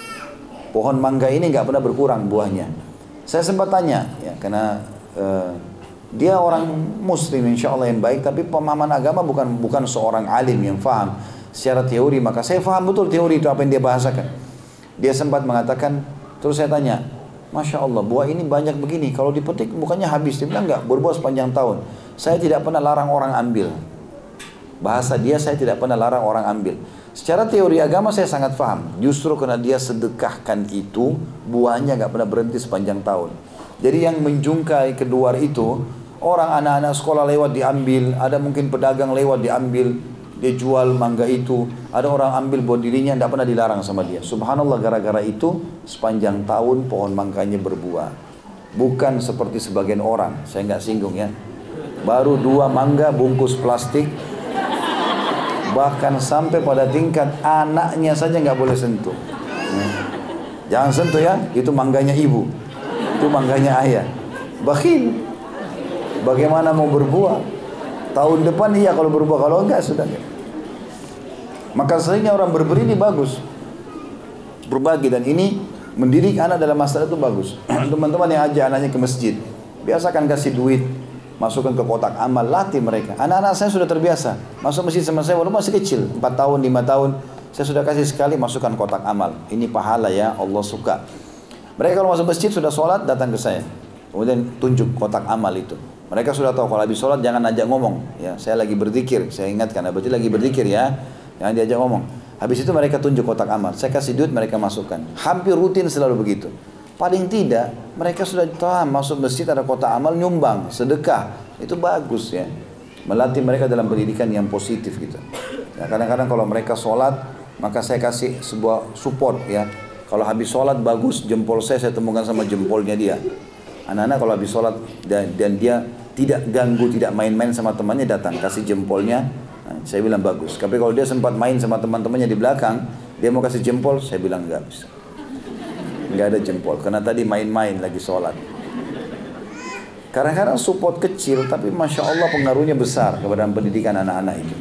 Pohon mangga ini nggak pernah berkurang buahnya. Saya sempat tanya, ya, karena uh, dia orang Muslim insya Allah yang baik, tapi pemahaman agama bukan bukan seorang alim yang faham secara teori. Maka saya faham betul teori itu apa yang dia bahasakan. Dia sempat mengatakan, terus saya tanya, Masya Allah buah ini banyak begini, kalau dipetik bukannya habis? Dia bilang enggak, berbuah sepanjang tahun. Saya tidak pernah larang orang ambil. Bahasa dia saya tidak pernah larang orang ambil. Secara teori agama saya sangat paham. Justru karena dia sedekahkan itu, buahnya nggak pernah berhenti sepanjang tahun. Jadi yang menjungkai keluar itu, orang anak-anak sekolah lewat diambil, ada mungkin pedagang lewat diambil, dia jual mangga itu, ada orang ambil buat dirinya, tidak pernah dilarang sama dia. Subhanallah, gara-gara itu sepanjang tahun pohon mangganya berbuah. Bukan seperti sebagian orang, saya nggak singgung ya. Baru dua mangga bungkus plastik, bahkan sampai pada tingkat anaknya saja nggak boleh sentuh. Jangan sentuh ya, itu mangganya ibu, itu mangganya ayah. Bakhil. Bagaimana mau berbuah? Tahun depan iya kalau berbuah, kalau enggak sudah. Maka seringnya orang berberi ini bagus, berbagi, dan ini mendidik anak dalam masalah itu bagus. Teman-teman yang ajak anaknya ke masjid, biasakan kasih duit, masukkan ke kotak amal, latih mereka. Anak-anak saya sudah terbiasa masuk masjid sama saya walaupun masih kecil, empat tahun, lima tahun, saya sudah kasih sekali masukkan kotak amal. Ini pahala ya, Allah suka. Mereka kalau masuk masjid sudah sholat datang ke saya, kemudian tunjuk kotak amal itu. Mereka sudah tahu kalau habis sholat jangan ajak ngomong, ya saya lagi berzikir, saya ingatkan, berarti lagi berzikir ya, jangan diajak ngomong. Habis itu mereka tunjuk kotak amal, saya kasih duit mereka masukkan. Hampir rutin selalu begitu. Paling tidak mereka sudah tahu masuk masjid ada kotak amal, nyumbang, sedekah, itu bagus ya. Melatih mereka dalam pendidikan yang positif gitu. Ya, kadang-kadang kalau mereka sholat, maka saya kasih sebuah support ya. Kalau habis sholat bagus, jempol saya saya temukan sama jempolnya dia. Anak-anak kalau habis sholat dan, dan dia tidak ganggu, tidak main-main sama temannya, datang kasih jempolnya. Nah, saya bilang bagus. Tapi kalau dia sempat main sama teman-temannya di belakang, dia mau kasih jempol, saya bilang enggak bisa. Enggak ada jempol, karena tadi main-main lagi sholat. Kadang-kadang support kecil, tapi Masya Allah pengaruhnya besar kepada pendidikan anak-anak itu.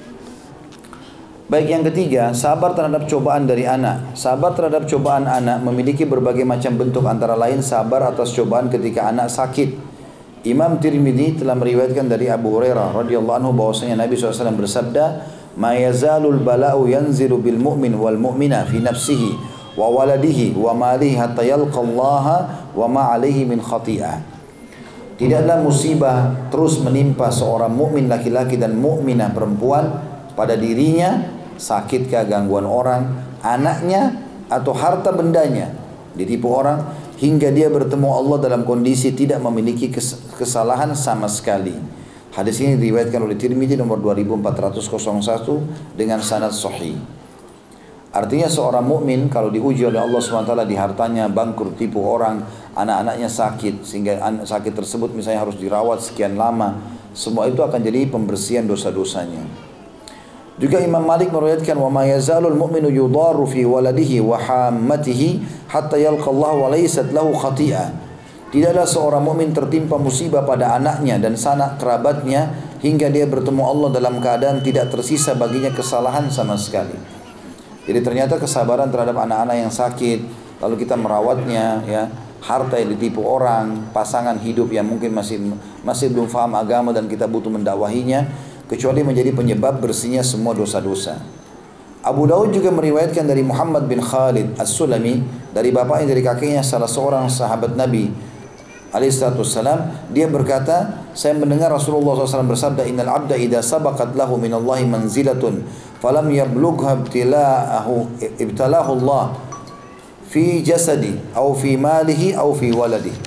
Baik, yang ketiga, sabar terhadap cobaan dari anak. Sabar terhadap cobaan anak memiliki berbagai macam bentuk, antara lain sabar atas cobaan ketika anak sakit. Imam Tirmidzi telah meriwayatkan dari Abu Hurairah radhiyallahu anhu bahwasanya Nabi shallallahu alaihi wasallam bersabda, "Ma yazalul bala'u yanzilu bil mu'min wal mu'mina fi nafsihi wa waladihi wa malihi hatta yalqa Allah wa ma 'alaihi min khati'ah." Tidaklah musibah terus menimpa seorang mukmin laki-laki dan mukminah perempuan pada dirinya, sakitkah, gangguan orang, anaknya atau harta bendanya, ditipu orang, hingga dia bertemu Allah dalam kondisi tidak memiliki kesalahan sama sekali. Hadis ini diriwayatkan oleh Tirmidzi nomor dua ribu empat ratus satu dengan sanad sahih. Artinya seorang mukmin kalau diuji oleh Allah subhanahu wa taala di hartanya, bangkrut, tipu orang, anak-anaknya sakit, sehingga sakit tersebut misalnya harus dirawat sekian lama, semua itu akan jadi pembersihan dosa-dosanya. Juga Imam Malik meriwayatkan, wa ma yazalul mu'minu yudaru fi waladihi wa hammatihi hatta yalqa Allah wa laysat lahu khati'ah. Tidaklah seorang mukmin tertimpa musibah pada anaknya dan sanak kerabatnya hingga dia bertemu Allah dalam keadaan tidak tersisa baginya kesalahan sama sekali. Jadi ternyata kesabaran terhadap anak-anak yang sakit, lalu kita merawatnya, ya, harta yang ditipu orang, pasangan hidup yang mungkin masih masih belum paham agama dan kita butuh mendakwahinya, kecuali menjadi penyebab bersihnya semua dosa-dosa. Abu Daud juga meriwayatkan dari Muhammad bin Khalid As-Sulami, dari bapaknya dari kakeknya salah seorang sahabat Nabi alaihi salatu wassalam, dia berkata, saya mendengar Rasulullah shallallahu alaihi wasallam bersabda, innal abda idza sabaqat lahu minallahi manzilatun falam yablugha ibtila'ahu ibtalahu Allah fi jasadi au fi malihi au fi waladihi.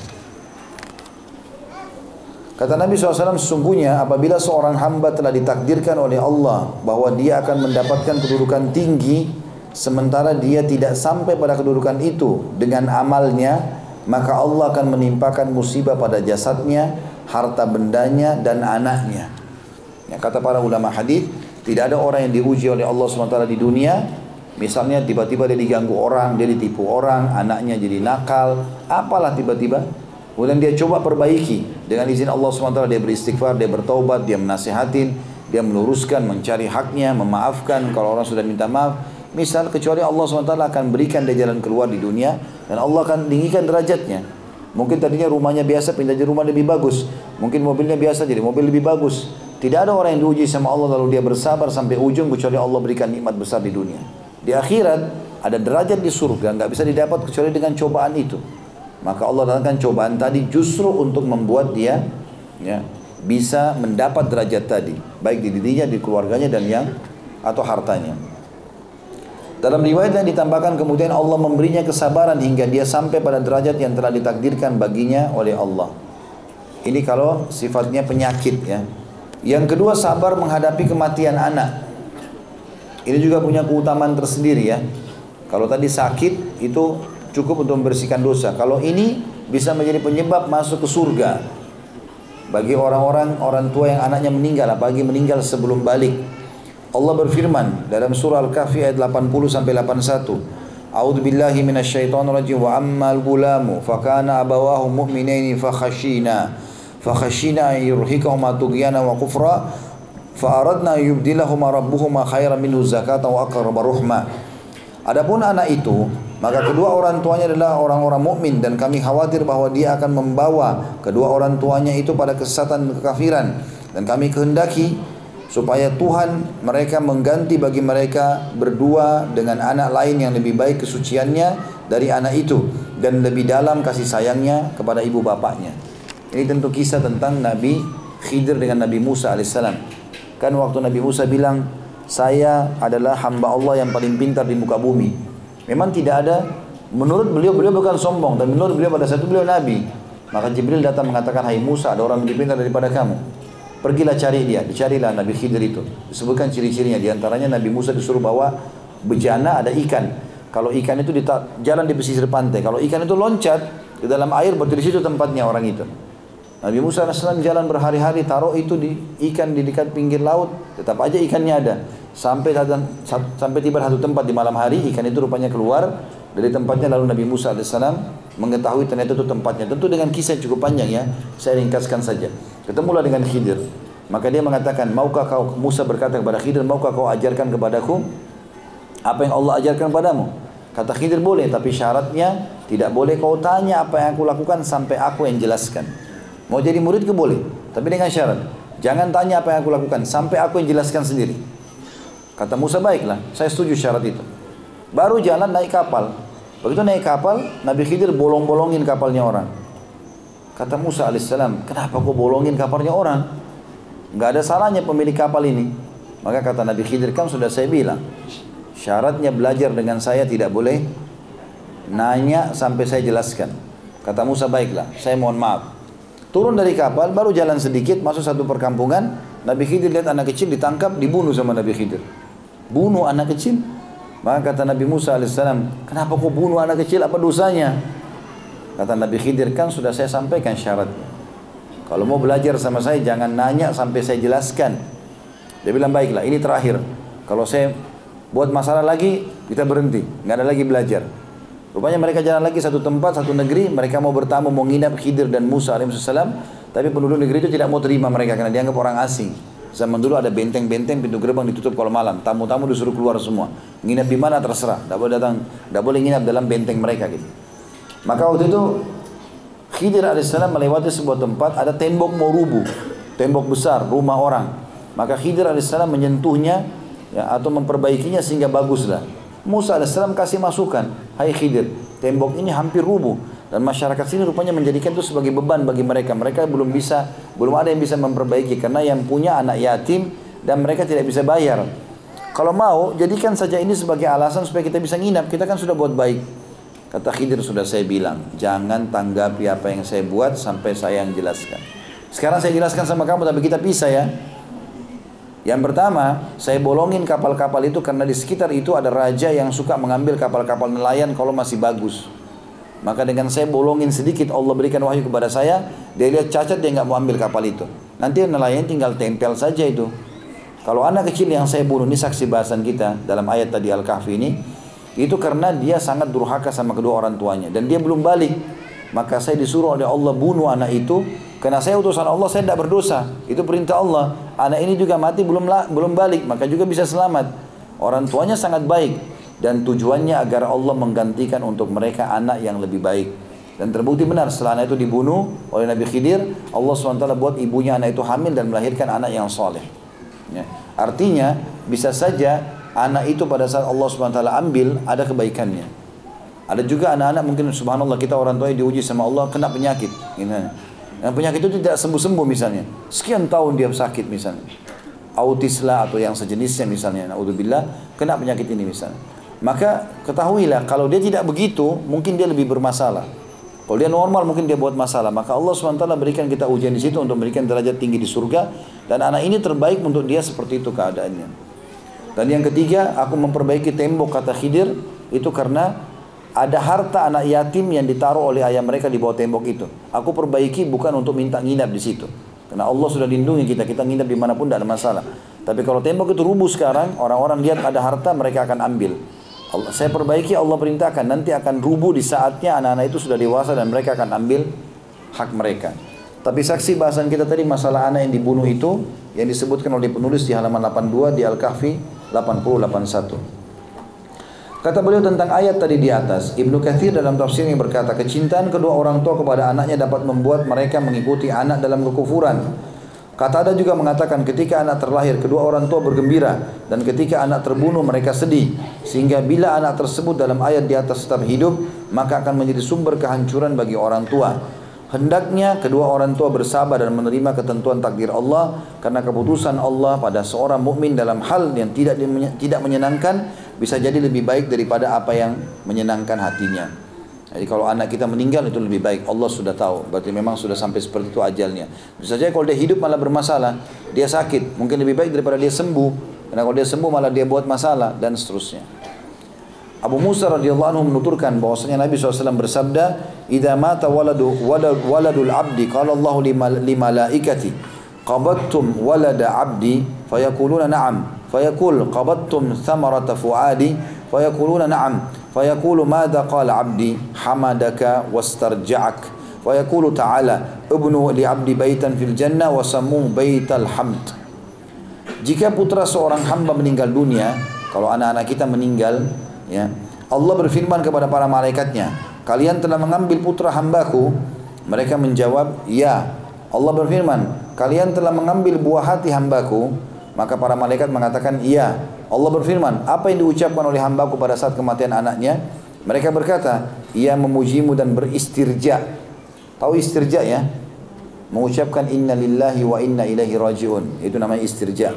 Kata Nabi shallallahu alaihi wasallam, sesungguhnya apabila seorang hamba telah ditakdirkan oleh Allah bahwa dia akan mendapatkan kedudukan tinggi, sementara dia tidak sampai pada kedudukan itu dengan amalnya, maka Allah akan menimpakan musibah pada jasadnya, harta bendanya, dan anaknya. Ya, kata para ulama hadis, tidak ada orang yang diuji oleh Allah subhanahu wa taala di dunia, misalnya tiba-tiba dia diganggu orang, dia ditipu orang, anaknya jadi nakal, apalah tiba-tiba, kemudian dia coba perbaiki dengan izin Allah subhanahu wa taala, dia beristighfar, dia bertaubat, dia menasihatin, dia meluruskan, mencari haknya, memaafkan kalau orang sudah minta maaf, misal, kecuali Allah subhanahu wa taala akan berikan dia jalan keluar di dunia dan Allah akan tinggikan derajatnya. Mungkin tadinya rumahnya biasa pindah jadi rumah lebih bagus, mungkin mobilnya biasa jadi mobil lebih bagus. Tidak ada orang yang diuji sama Allah lalu dia bersabar sampai ujung kecuali Allah berikan nikmat besar di dunia. Di akhirat ada derajat di surga, nggak bisa didapat kecuali dengan cobaan itu. Maka Allah datangkan cobaan tadi justru untuk membuat dia, ya, bisa mendapat derajat tadi, baik di dirinya, di keluarganya dan yang atau hartanya. Dalam riwayat yang ditambahkan kemudian Allah memberinya kesabaran hingga dia sampai pada derajat yang telah ditakdirkan baginya oleh Allah. Ini kalau sifatnya penyakit ya. Yang kedua, sabar menghadapi kematian anak. Ini juga punya keutamaan tersendiri ya. Kalau tadi sakit itu cukup untuk membersihkan dosa. Kalau ini bisa menjadi penyebab masuk ke surga. Bagi orang-orang orang tua yang anaknya meninggal, apalagi meninggal sebelum balik. Allah berfirman dalam surah Al-Kahfi ayat delapan puluh sampai delapan puluh satu. A'udzu billahi minasyaitonir rajim. Wa ammal gulamu fakana abawahu mu'minaini fakhashina fakhashina yurhikahuma tughyana wa kufra fa aradna yubdilahuma rabbuhuma khairan minhu zakatan wa aqraba ruhma. Adapun anak itu, maka kedua orang tuanya adalah orang-orang mukmin dan kami khawatir bahwa dia akan membawa kedua orang tuanya itu pada kesesatan dan kekafiran, dan kami kehendaki supaya Tuhan mereka mengganti bagi mereka berdua dengan anak lain yang lebih baik kesuciannya dari anak itu dan lebih dalam kasih sayangnya kepada ibu bapaknya. Ini tentu kisah tentang Nabi Khidir dengan Nabi Musa alaihissalam. Kan waktu Nabi Musa bilang, saya adalah hamba Allah yang paling pintar di muka bumi. Memang tidak ada, menurut beliau, beliau bukan sombong, dan menurut beliau pada saat itu beliau Nabi. Maka Jibril datang mengatakan, hai Musa, ada orang lebih pintar daripada kamu. Pergilah cari dia, dicarilah Nabi Khidir itu. Disebutkan ciri-cirinya, diantaranya Nabi Musa disuruh bawa bejana ada ikan. Kalau ikan itu di jalan di pesisir pantai, kalau ikan itu loncat ke dalam air, berarti di situ tempatnya orang itu. Nabi Musa alaihissalam jalan berhari-hari, taruh itu di ikan di dekat pinggir laut, tetap aja ikannya ada. Sampai sampai tiba satu tempat di malam hari, ikan itu rupanya keluar dari tempatnya, lalu Nabi Musa alaihissalam mengetahui ternyata itu tempatnya. Tentu dengan kisah cukup panjang ya, saya ringkaskan saja. Ketemulah dengan Khidir. Maka dia mengatakan, maukah kau, Musa berkata kepada Khidir, maukah kau ajarkan kepadaku apa yang Allah ajarkan padamu? Kata Khidir, boleh, tapi syaratnya tidak boleh kau tanya apa yang aku lakukan sampai aku yang jelaskan. Mau jadi muridku boleh, tapi dengan syarat, jangan tanya apa yang aku lakukan sampai aku yang jelaskan sendiri. Kata Musa, baiklah, saya setuju syarat itu. Baru jalan naik kapal. Begitu naik kapal, Nabi Khidir bolong-bolongin kapalnya orang. Kata Musa alaihissalam, kenapa kau bolongin kapalnya orang? Enggak ada salahnya pemilik kapal ini. Maka kata Nabi Khidir, kan sudah saya bilang, syaratnya belajar dengan saya tidak boleh nanya sampai saya jelaskan. Kata Musa, baiklah, saya mohon maaf. Turun dari kapal, baru jalan sedikit, masuk satu perkampungan. Nabi Khidir lihat anak kecil ditangkap, dibunuh sama Nabi Khidir. Bunuh anak kecil. Maka kata Nabi Musa alaihissalam, kenapa kau bunuh anak kecil, apa dosanya? Kata Nabi Khidir, kan sudah saya sampaikan syaratnya. Kalau mau belajar sama saya, jangan nanya sampai saya jelaskan. Dia bilang, baiklah, ini terakhir. Kalau saya buat masalah lagi, kita berhenti, nggak ada lagi belajar. Rupanya mereka jalan lagi satu tempat, satu negeri, mereka mau bertamu, mau nginap Khidir dan Musa alaihissalam, tapi penduduk negeri itu tidak mau terima mereka karena dianggap orang asing. Zaman dulu ada benteng-benteng, pintu gerbang ditutup kalau malam, tamu-tamu disuruh keluar semua. Nginap di mana terserah, tidak boleh datang, tidak boleh nginap dalam benteng mereka gitu. Maka waktu itu Khidir alaihissalam melewati sebuah tempat, ada tembok mau rubuh, tembok besar, rumah orang. Maka Khidir alaihissalam menyentuhnya ya, atau memperbaikinya sehingga baguslah. Musa alaihissalam kasih masukan, hai Khidir, tembok ini hampir rubuh dan masyarakat sini rupanya menjadikan itu sebagai beban bagi mereka. Mereka belum bisa, belum ada yang bisa memperbaiki karena yang punya anak yatim dan mereka tidak bisa bayar. Kalau mau, jadikan saja ini sebagai alasan supaya kita bisa nginap. Kita kan sudah buat baik. Kata Khidir, sudah saya bilang, jangan tanggapi apa yang saya buat sampai saya yang jelaskan. Sekarang saya jelaskan sama kamu, tapi kita pisah ya. Yang pertama, saya bolongin kapal-kapal itu karena di sekitar itu ada raja yang suka mengambil kapal-kapal nelayan kalau masih bagus. Maka dengan saya bolongin sedikit, Allah berikan wahyu kepada saya, dia lihat cacat, dia nggak mau ambil kapal itu. Nanti nelayan tinggal tempel saja itu. Kalau anak kecil yang saya bunuh, ini saksi bahasan kita dalam ayat tadi Al-Kahfi ini, itu karena dia sangat durhaka sama kedua orang tuanya dan dia belum balik. Maka saya disuruh oleh Allah bunuh anak itu. Karena saya utusan Allah, saya tidak berdosa. Itu perintah Allah. Anak ini juga mati belum belum balik, maka juga bisa selamat. Orang tuanya sangat baik dan tujuannya agar Allah menggantikan untuk mereka anak yang lebih baik. Dan terbukti benar setelah anak itu dibunuh oleh Nabi Khidir, Allah subhanahu wa taala buat ibunya anak itu hamil dan melahirkan anak yang soleh. Ya. Artinya bisa saja anak itu pada saat Allah subhanahu wa taala ambil ada kebaikannya. Ada juga anak-anak mungkin subhanallah kita orang tua diuji sama Allah kena penyakit. Gitu. Dan penyakit itu tidak sembuh-sembuh misalnya. Sekian tahun dia sakit misalnya. Autis lah atau yang sejenisnya misalnya. Naudzubillah, kena penyakit ini misalnya. Maka ketahuilah kalau dia tidak begitu, mungkin dia lebih bermasalah. Kalau dia normal mungkin dia buat masalah. Maka Allah subhanahu wa taala berikan kita ujian di situ untuk memberikan derajat tinggi di surga. Dan anak ini terbaik untuk dia seperti itu keadaannya. Dan yang ketiga, aku memperbaiki tembok kata Khidir itu karena ada harta anak yatim yang ditaruh oleh ayah mereka di bawah tembok itu. Aku perbaiki bukan untuk minta nginap di situ. Karena Allah sudah lindungi kita, kita nginap dimanapun tidak ada masalah. Tapi kalau tembok itu rubuh sekarang, orang-orang lihat ada harta, mereka akan ambil. Allah, saya perbaiki, Allah perintahkan, nanti akan rubuh di saatnya anak-anak itu sudah dewasa dan mereka akan ambil hak mereka. Tapi saksi bahasan kita tadi masalah anak yang dibunuh itu, yang disebutkan oleh penulis di halaman delapan puluh dua di Al-Kahfi delapan puluh delapan puluh satu. Kata beliau tentang ayat tadi di atas, Ibnu Katsir dalam tafsirnya berkata, kecintaan kedua orang tua kepada anaknya dapat membuat mereka mengikuti anak dalam kekufuran. Qatada juga mengatakan ketika anak terlahir kedua orang tua bergembira dan ketika anak terbunuh mereka sedih, sehingga bila anak tersebut dalam ayat di atas tetap hidup maka akan menjadi sumber kehancuran bagi orang tua. Hendaknya kedua orang tua bersabar dan menerima ketentuan takdir Allah karena keputusan Allah pada seorang mukmin dalam hal yang tidak tidak menyenangkan bisa jadi lebih baik daripada apa yang menyenangkan hatinya. Jadi kalau anak kita meninggal itu lebih baik, Allah sudah tahu, berarti memang sudah sampai seperti itu ajalnya. Bisa saja kalau dia hidup malah bermasalah, dia sakit, mungkin lebih baik daripada dia sembuh. Karena kalau dia sembuh malah dia buat masalah dan seterusnya. Abu Musa radhiyallahu anhu menuturkan bahwasanya Nabi shallallahu alaihi wasallam bersabda, "Idza mata waladu waladul abdi qala Allahu li malaikati qabattum walada abdi fayaquluna na'am fayaqul qabattum thamarata fuadi fayaquluna na'am fayaqulu madza qala abdi hamadaka wastarja'ak fayaqulu ta'ala ibnu li abdi baitan fil jannah wa sammuhu baital hamd." Jika putra seorang hamba meninggal dunia, kalau anak-anak kita meninggal, ya, Allah berfirman kepada para malaikatnya, kalian telah mengambil putra hambaku. Mereka menjawab, ya. Allah berfirman, kalian telah mengambil buah hati hambaku. Maka para malaikat mengatakan, iya. Allah berfirman, apa yang diucapkan oleh hambaku pada saat kematian anaknya? Mereka berkata, ia memujimu dan beristirja. Tahu istirja ya? Mengucapkan inna lillahi wa inna ilaihi raji'un. Itu namanya istirja.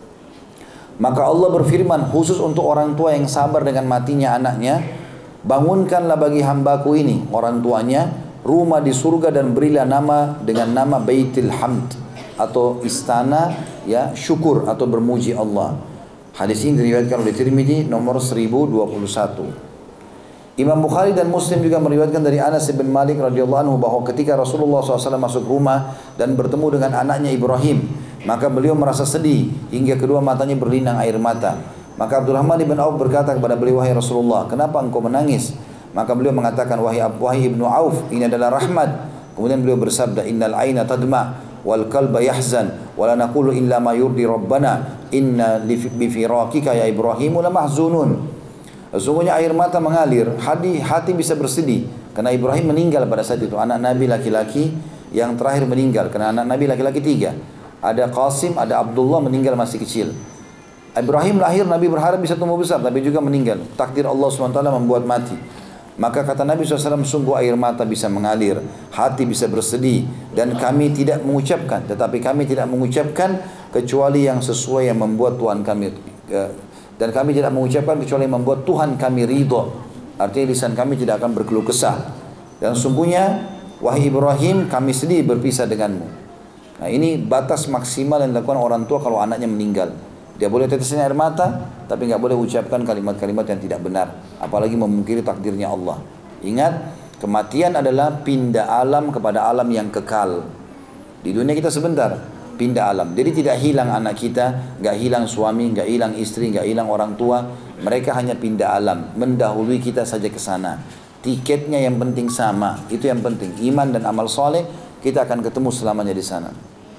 Maka Allah berfirman khusus untuk orang tua yang sabar dengan matinya anaknya, bangunkanlah bagi hambaku ini, orang tuanya, rumah di surga dan berilah nama dengan nama Baitul Hamd atau istana ya syukur atau bermuji Allah. Hadis ini diriwayatkan oleh Tirmidzi nomor seribu dua puluh satu. Imam Bukhari dan Muslim juga meriwayatkan dari Anas bin Malik radhiyallahu anhu bahwa ketika Rasulullah shallallahu alaihi wasallam masuk rumah dan bertemu dengan anaknya Ibrahim, maka beliau merasa sedih hingga kedua matanya berlinang air mata. Maka Abdurrahman bin Auf berkata kepada beliau, wahai Rasulullah, kenapa engkau menangis? Maka beliau mengatakan, wahai wahai Ibnu Auf, ini adalah rahmat. Kemudian beliau bersabda, innal aina tadma wal qalba yahzan wa la naqulu illa ma yurdi rabbana inna bi firakika ya Ibrahim la mahzunun. Sesungguhnya air mata mengalir, hati, hati bisa bersedih karena Ibrahim meninggal pada saat itu, anak Nabi laki-laki yang terakhir meninggal, karena anak Nabi laki-laki tiga. Ada Qasim, ada Abdullah meninggal masih kecil. Ibrahim lahir, Nabi berharap bisa tumbuh besar, tapi juga meninggal. Takdir Allah subhanahu wa taala membuat mati. Maka kata Nabi shallallahu alaihi wasallam, sungguh air mata bisa mengalir, hati bisa bersedih, dan kami tidak mengucapkan, tetapi kami tidak mengucapkan kecuali yang sesuai yang membuat Tuhan kami, dan kami tidak mengucapkan kecuali yang membuat Tuhan kami ridho. Artinya lisan kami tidak akan berkeluh kesah. Dan sungguhnya, wahai Ibrahim, kami sedih berpisah denganmu. Nah, ini batas maksimal yang dilakukan orang tua kalau anaknya meninggal. Dia boleh tetesin air mata, tapi nggak boleh ucapkan kalimat-kalimat yang tidak benar, apalagi memungkiri takdirnya Allah. Ingat, kematian adalah pindah alam kepada alam yang kekal. Di dunia kita sebentar, pindah alam. Jadi tidak hilang anak kita, nggak hilang suami, nggak hilang istri, nggak hilang orang tua. Mereka hanya pindah alam, mendahului kita saja ke sana. Tiketnya yang penting sama, itu yang penting. Iman dan amal soleh, kita akan ketemu selamanya di sana.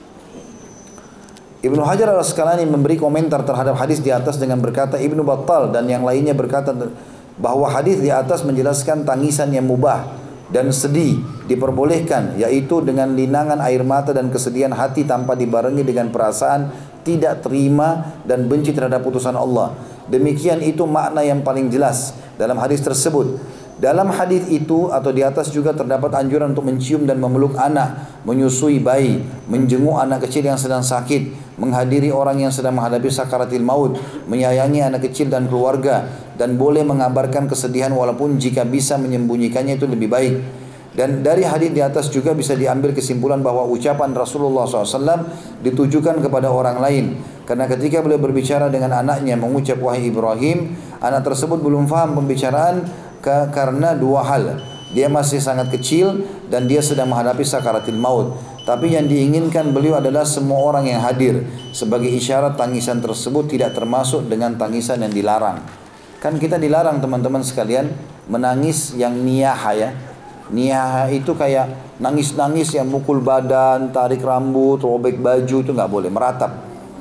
Ibnu Hajar al-Asqalani memberi komentar terhadap hadis di atas dengan berkata, Ibnu Battal dan yang lainnya berkata bahwa hadis di atas menjelaskan tangisan yang mubah dan sedih diperbolehkan, yaitu dengan linangan air mata dan kesedihan hati tanpa dibarengi dengan perasaan tidak terima dan benci terhadap putusan Allah. Demikian itu makna yang paling jelas dalam hadis tersebut. Dalam hadis itu atau di atas juga terdapat anjuran untuk mencium dan memeluk anak, menyusui bayi, menjenguk anak kecil yang sedang sakit, menghadiri orang yang sedang menghadapi sakaratil maut, menyayangi anak kecil dan keluarga, dan boleh mengabarkan kesedihan walaupun jika bisa menyembunyikannya itu lebih baik. Dan dari hadis di atas juga bisa diambil kesimpulan bahwa ucapan Rasulullah shallallahu alaihi wasallam ditujukan kepada orang lain. Karena ketika beliau berbicara dengan anaknya mengucap wahai Ibrahim, anak tersebut belum faham pembicaraan ke, karena dua hal. Dia masih sangat kecil dan dia sedang menghadapi sakaratil maut. Tapi yang diinginkan beliau adalah semua orang yang hadir. Sebagai isyarat tangisan tersebut tidak termasuk dengan tangisan yang dilarang. Kan kita dilarang teman-teman sekalian menangis yang niyaha ya. Niyaha itu kayak nangis-nangis yang mukul badan, tarik rambut, robek baju, itu nggak boleh, meratap.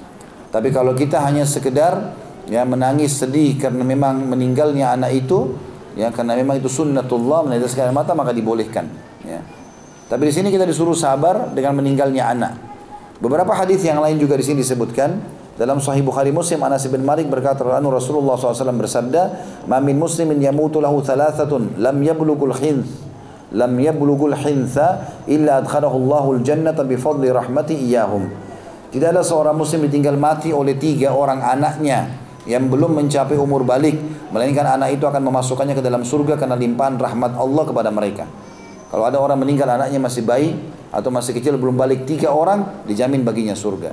Tapi kalau kita hanya sekedar ya menangis sedih karena memang meninggalnya anak itu, ya karena memang itu sunnatullah meneteskan air mata, maka dibolehkan. Ya. Tapi di sini kita disuruh sabar dengan meninggalnya anak. Beberapa hadis yang lain juga di sini disebutkan. Dalam Sahih Bukhari Muslim, Anas bin Malik berkata, Rasulullah shallallahu alaihi wasallam bersabda, "Ma min muslimin yamutu lahu thalathatun lam yablughul hinth." Lam yablughul hintha illa adkhalahu Allahul jannata bifadli rahmati iyahum. Tidaklah seorang muslim ditinggal mati oleh tiga orang anaknya yang belum mencapai umur balik, melainkan anak itu akan memasukkannya ke dalam surga karena limpahan rahmat Allah kepada mereka. Kalau ada orang meninggal anaknya masih bayi atau masih kecil belum balik, tiga orang dijamin baginya surga.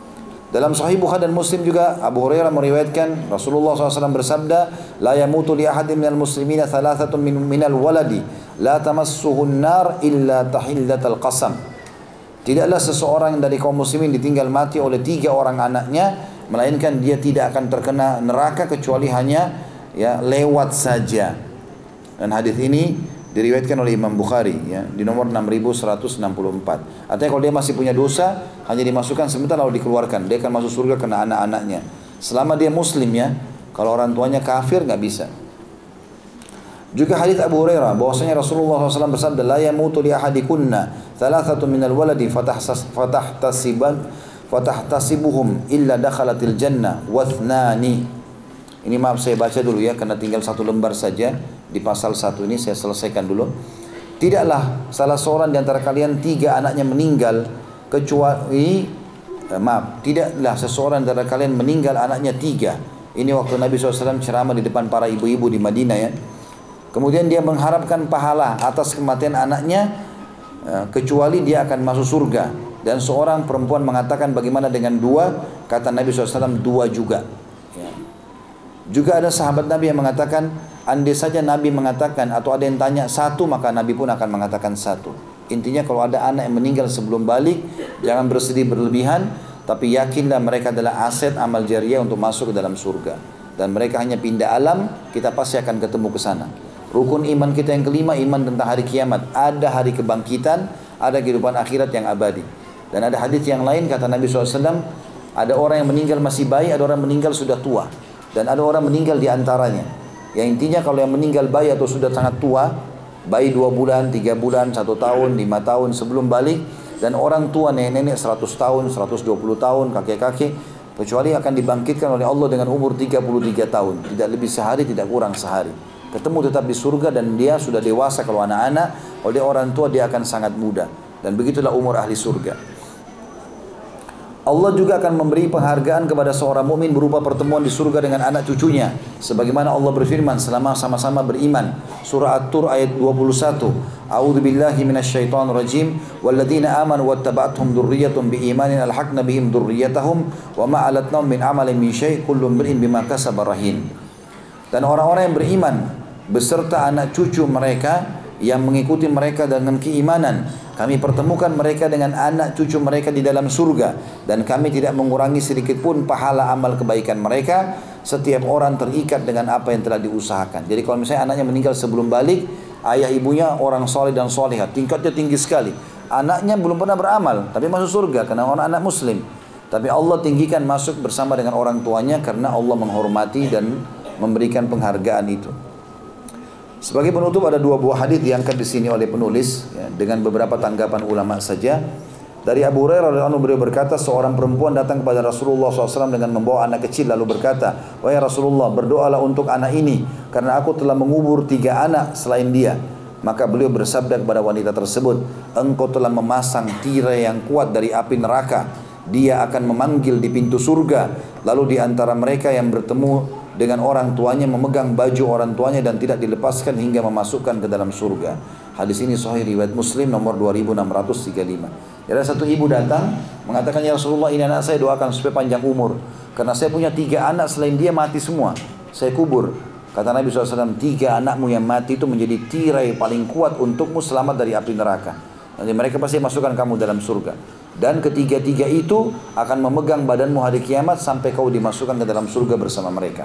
Dalam Sahih Bukhari dan Muslim juga Abu Hurairah meriwayatkan Rasulullah shallallahu alaihi wasallam bersabda, "La yamutu li ahadin minal muslimina thalathatun min minal waladi, la tamassuhun nar illa tahillatal qasam." Tidaklah seseorang dari kaum muslimin ditinggal mati oleh tiga orang anaknya, melainkan dia tidak akan terkena neraka kecuali hanya ya lewat saja. Dan hadis ini diriwayatkan oleh Imam Bukhari ya, di nomor enam ribu seratus enam puluh empat. Artinya kalau dia masih punya dosa, hanya dimasukkan sebentar lalu dikeluarkan. Dia akan masuk surga karena anak-anaknya. Selama dia muslim ya, kalau orang tuanya kafir nggak bisa. Juga hadis Abu Hurairah bahwasanya Rasulullah shallallahu alaihi wasallam bersabda, "La yamutu li ahadikunna thalathatun minal waladi fatahtasiban fatahtasibuhum illa dakhalatil jannah wathnani." Ini maaf saya baca dulu ya, karena tinggal satu lembar saja di pasal satu ini, saya selesaikan dulu. Tidaklah salah seorang di antara kalian tiga anaknya meninggal kecuali eh, maaf, tidaklah seseorang di antara kalian meninggal anaknya tiga. Ini waktu Nabi shallallahu alaihi wasallam ceramah di depan para ibu-ibu di Madinah ya. Kemudian dia mengharapkan pahala atas kematian anaknya eh, kecuali dia akan masuk surga. Dan seorang perempuan mengatakan, bagaimana dengan dua? Kata Nabi shallallahu alaihi wasallam, dua juga. Ya. Juga ada sahabat Nabi yang mengatakan, andai saja Nabi mengatakan atau ada yang tanya satu, maka Nabi pun akan mengatakan satu. Intinya kalau ada anak yang meninggal sebelum balik, jangan bersedih berlebihan, tapi yakinlah mereka adalah aset amal jariah untuk masuk ke dalam surga. Dan mereka hanya pindah alam, kita pasti akan ketemu ke sana. Rukun iman kita yang kelima, iman tentang hari kiamat. Ada hari kebangkitan, ada kehidupan akhirat yang abadi. Dan ada hadis yang lain, kata Nabi shallallahu alaihi wasallam, ada orang yang meninggal masih bayi, ada orang meninggal sudah tua. Dan ada orang meninggal di antaranya. Yang intinya kalau yang meninggal bayi atau sudah sangat tua, bayi dua bulan, tiga bulan, satu tahun, lima tahun sebelum balik, dan orang tua nenek-nenek seratus tahun, seratus dua puluh tahun, kakek-kakek, kecuali akan dibangkitkan oleh Allah dengan umur tiga puluh tiga tahun. Tidak lebih sehari, tidak kurang sehari. Ketemu tetap di surga dan dia sudah dewasa kalau anak-anak, kalau dia orang tua dia akan sangat muda. Dan begitulah umur ahli surga. Allah juga akan memberi penghargaan kepada seorang mukmin berupa pertemuan di surga dengan anak cucunya, sebagaimana Allah berfirman selama sama-sama beriman. Surah At-Tur ayat dua puluh satu. A'udzubillahi minasyaitonir rajim. Walladzina amanu wattaba'athum dzurriyyatuhum biimanin alhaqna bihim dzurriyyatahum wa ma alatnahum min amalin min syai' kullu imrin bima kasaba rahin. Dan orang-orang yang beriman beserta anak cucu mereka yang mengikuti mereka dengan keimanan, kami pertemukan mereka dengan anak cucu mereka di dalam surga, dan kami tidak mengurangi sedikit pun pahala amal kebaikan mereka. Setiap orang terikat dengan apa yang telah diusahakan. Jadi kalau misalnya anaknya meninggal sebelum balik, ayah ibunya orang soleh dan solehah, tingkatnya tinggi sekali. Anaknya belum pernah beramal, tapi masuk surga karena orang anak muslim. Tapi Allah tinggikan masuk bersama dengan orang tuanya karena Allah menghormati dan memberikan penghargaan itu. Sebagai penutup ada dua buah hadis diangkat di sini oleh penulis ya, dengan beberapa tanggapan ulama saja. Dari Abu Hurairah radhiyallahu anhu beliau berkata, seorang perempuan datang kepada Rasulullah shallallahu alaihi wasallam dengan membawa anak kecil lalu berkata, wahai Rasulullah, berdoalah untuk anak ini karena aku telah mengubur tiga anak selain dia. Maka beliau bersabda kepada wanita tersebut, engkau telah memasang tirai yang kuat dari api neraka. Dia akan memanggil di pintu surga. Lalu di antara mereka yang bertemu dengan orang tuanya memegang baju orang tuanya dan tidak dilepaskan hingga memasukkan ke dalam surga. Hadis ini sahih riwayat Muslim nomor dua ribu enam ratus tiga puluh lima. Ada satu ibu datang mengatakan, ya Rasulullah, ini anak saya, doakan supaya panjang umur. Karena saya punya tiga anak, selain dia mati semua. Saya kubur. Kata Nabi shallallahu alaihi wasallam, tiga anakmu yang mati itu menjadi tirai paling kuat untukmu selamat dari api neraka. Nanti mereka pasti masukkan kamu dalam surga. Dan ketiga-tiga itu akan memegang badanmu hari kiamat sampai kau dimasukkan ke dalam surga bersama mereka.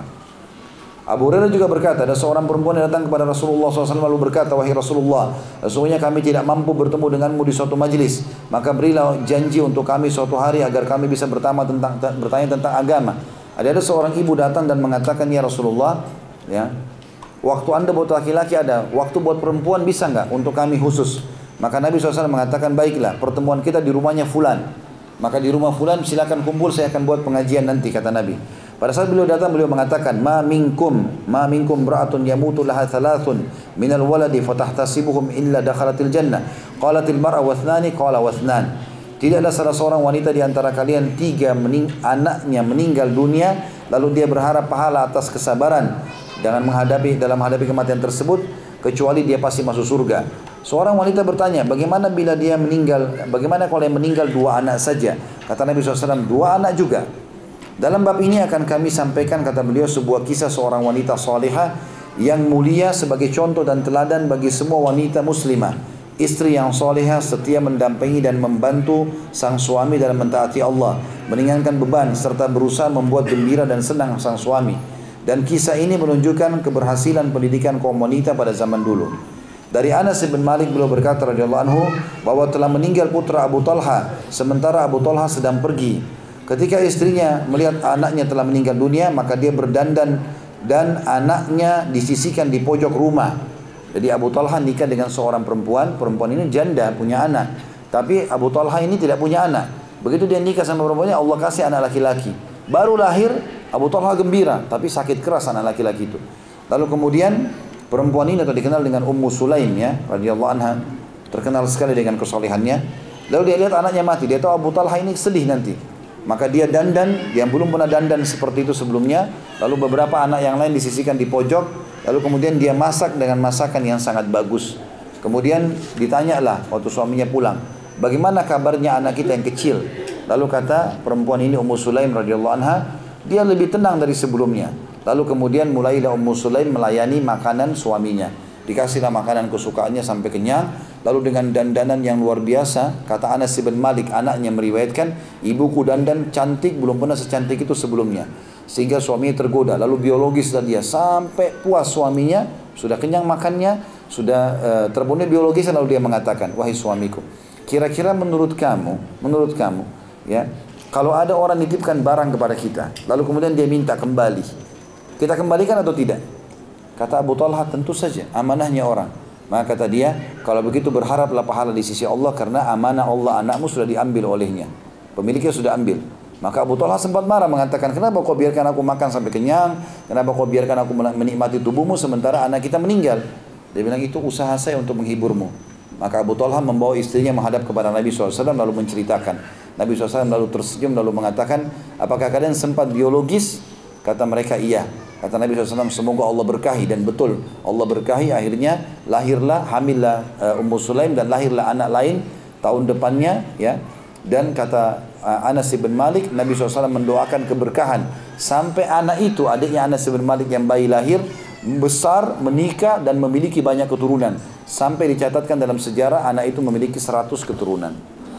Abu Hurairah juga berkata, ada seorang perempuan yang datang kepada Rasulullah shallallahu alaihi wasallam lalu berkata, wahai Rasulullah, sesungguhnya kami tidak mampu bertemu denganmu di suatu majlis, maka berilah janji untuk kami suatu hari agar kami bisa bertanya tentang, bertanya tentang agama. Ada ada seorang ibu datang dan mengatakan, ya Rasulullah, ya, waktu anda buat laki-laki ada, waktu buat perempuan bisa nggak untuk kami khusus? Maka Nabi shallallahu alaihi wasallam mengatakan, baiklah, pertemuan kita di rumahnya fulan. Maka di rumah fulan silakan kumpul, saya akan buat pengajian nanti, kata Nabi. Pada saat beliau datang, beliau mengatakan, ma minkum ma minkum ra'atun yamutu laha thalathun minal waladi fatahtasibuhum illa dakhalatil jannah. Qalatil mar'a wathnani qala wathnan. Tidaklah salah seorang wanita di antara kalian tiga mening anaknya meninggal dunia lalu dia berharap pahala atas kesabaran dengan menghadapi dalam menghadapi kematian tersebut kecuali dia pasti masuk surga. Seorang wanita bertanya, bagaimana bila dia meninggal, bagaimana kalau yang meninggal dua anak saja? Kata Nabi shallallahu alaihi wasallam, dua anak juga. Dalam bab ini akan kami sampaikan, kata beliau, sebuah kisah seorang wanita salihah yang mulia sebagai contoh dan teladan bagi semua wanita muslimah. Istri yang salihah setia mendampingi dan membantu sang suami dalam mentaati Allah, meringankan beban serta berusaha membuat gembira dan senang sang suami. Dan kisah ini menunjukkan keberhasilan pendidikan kaum wanita pada zaman dulu. Dari Anas bin Malik beliau berkata radhiyallahu anhu bahwa telah meninggal putra Abu Talha sementara Abu Talha sedang pergi. Ketika istrinya melihat anaknya telah meninggal dunia, maka dia berdandan dan anaknya disisikan di pojok rumah. Jadi Abu Talha nikah dengan seorang perempuan, perempuan ini janda, punya anak. Tapi Abu Talha ini tidak punya anak. Begitu dia nikah sama perempuannya, Allah kasih anak laki-laki. Baru lahir, Abu Talha gembira, tapi sakit keras anak laki-laki itu. Lalu kemudian perempuan ini atau dikenal dengan Ummu Sulaim, ya, radhiyallahu anha, terkenal sekali dengan kesolehannya. Lalu dia lihat anaknya mati, dia tahu Abu Talha ini sedih nanti. Maka dia dandan, yang belum pernah dandan seperti itu sebelumnya. Lalu beberapa anak yang lain disisihkan di pojok. Lalu kemudian dia masak dengan masakan yang sangat bagus. Kemudian ditanyalah waktu suaminya pulang, bagaimana kabarnya anak kita yang kecil? Lalu kata perempuan ini, Ummu Sulaim radhiyallahu anha, dia lebih tenang dari sebelumnya. Lalu kemudian mulailah Ummu Sulaim melayani makanan suaminya. Dikasihlah makanan kesukaannya sampai kenyang. Lalu dengan dandanan yang luar biasa, kata Anas bin Malik, anaknya meriwayatkan, ibuku dandan cantik, belum pernah secantik itu sebelumnya. Sehingga suaminya tergoda. Lalu biologis dan dia sampai puas suaminya, sudah kenyang makannya, sudah uh, terpenuhi biologis, lalu dia mengatakan, wahai suamiku, kira-kira menurut kamu, menurut kamu, ya, kalau ada orang nitipkan barang kepada kita, lalu kemudian dia minta kembali, kita kembalikan atau tidak? Kata Abu Talha, tentu saja, amanahnya orang. Maka kata dia, kalau begitu berharaplah pahala di sisi Allah karena amanah Allah anakmu sudah diambil olehnya. Pemiliknya sudah ambil. Maka Abu Talha sempat marah mengatakan, kenapa kau biarkan aku makan sampai kenyang? Kenapa kau biarkan aku menikmati tubuhmu sementara anak kita meninggal? Dia bilang, itu usaha saya untuk menghiburmu. Maka Abu Talha membawa istrinya menghadap kepada Nabi shallallahu alaihi wasallam lalu menceritakan. Nabi shallallahu alaihi wasallam lalu tersenyum lalu mengatakan, apakah kalian sempat biologis? Kata mereka, iya. Kata Nabi shallallahu alaihi wasallam, semoga Allah berkahi. Dan betul, Allah berkahi, akhirnya lahirlah, hamillah uh, Ummu Sulaim dan lahirlah anak lain tahun depannya, ya. Dan kata uh, Anas bin Malik, Nabi shallallahu alaihi wasallam mendoakan keberkahan sampai anak itu, adiknya Anas bin Malik yang bayi lahir, besar, menikah dan memiliki banyak keturunan. Sampai dicatatkan dalam sejarah anak itu memiliki seratus keturunan.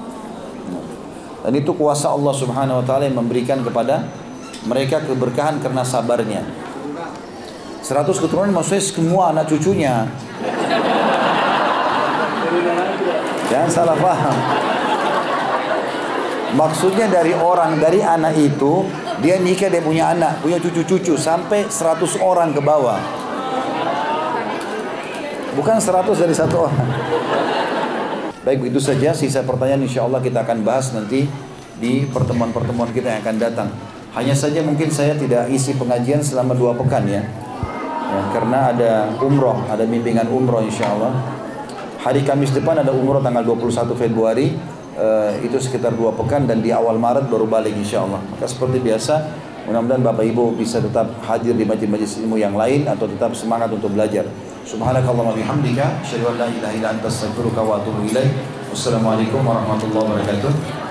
Dan itu kuasa Allah Subhanahu wa taala yang memberikan kepada mereka keberkahan karena sabarnya. Seratus keturunan maksudnya semua anak cucunya. Jangan salah paham. Maksudnya dari orang, dari anak itu, dia nikah, dia punya anak, punya cucu-cucu, sampai seratus orang ke bawah. Bukan seratus dari satu orang. Baik, begitu saja. Sisa pertanyaan insya Allah kita akan bahas nanti di pertemuan-pertemuan kita yang akan datang. Hanya saja mungkin saya tidak isi pengajian selama dua pekan ya, ya karena ada umroh, ada bimbingan umroh insya Allah. Hari Kamis depan ada umroh tanggal dua puluh satu Februari, uh, itu sekitar dua pekan, dan di awal Maret baru balik insya Allah. Maka seperti biasa, mudah-mudahan Bapak Ibu bisa tetap hadir di majlis-majlis ilmu yang lain atau tetap semangat untuk belajar. Subhanakallahumma bihamdika, asyhadu an la ilaha illa anta, astaghfiruka wa atubu ilaik. Wassalamualaikum warahmatullahi wabarakatuh.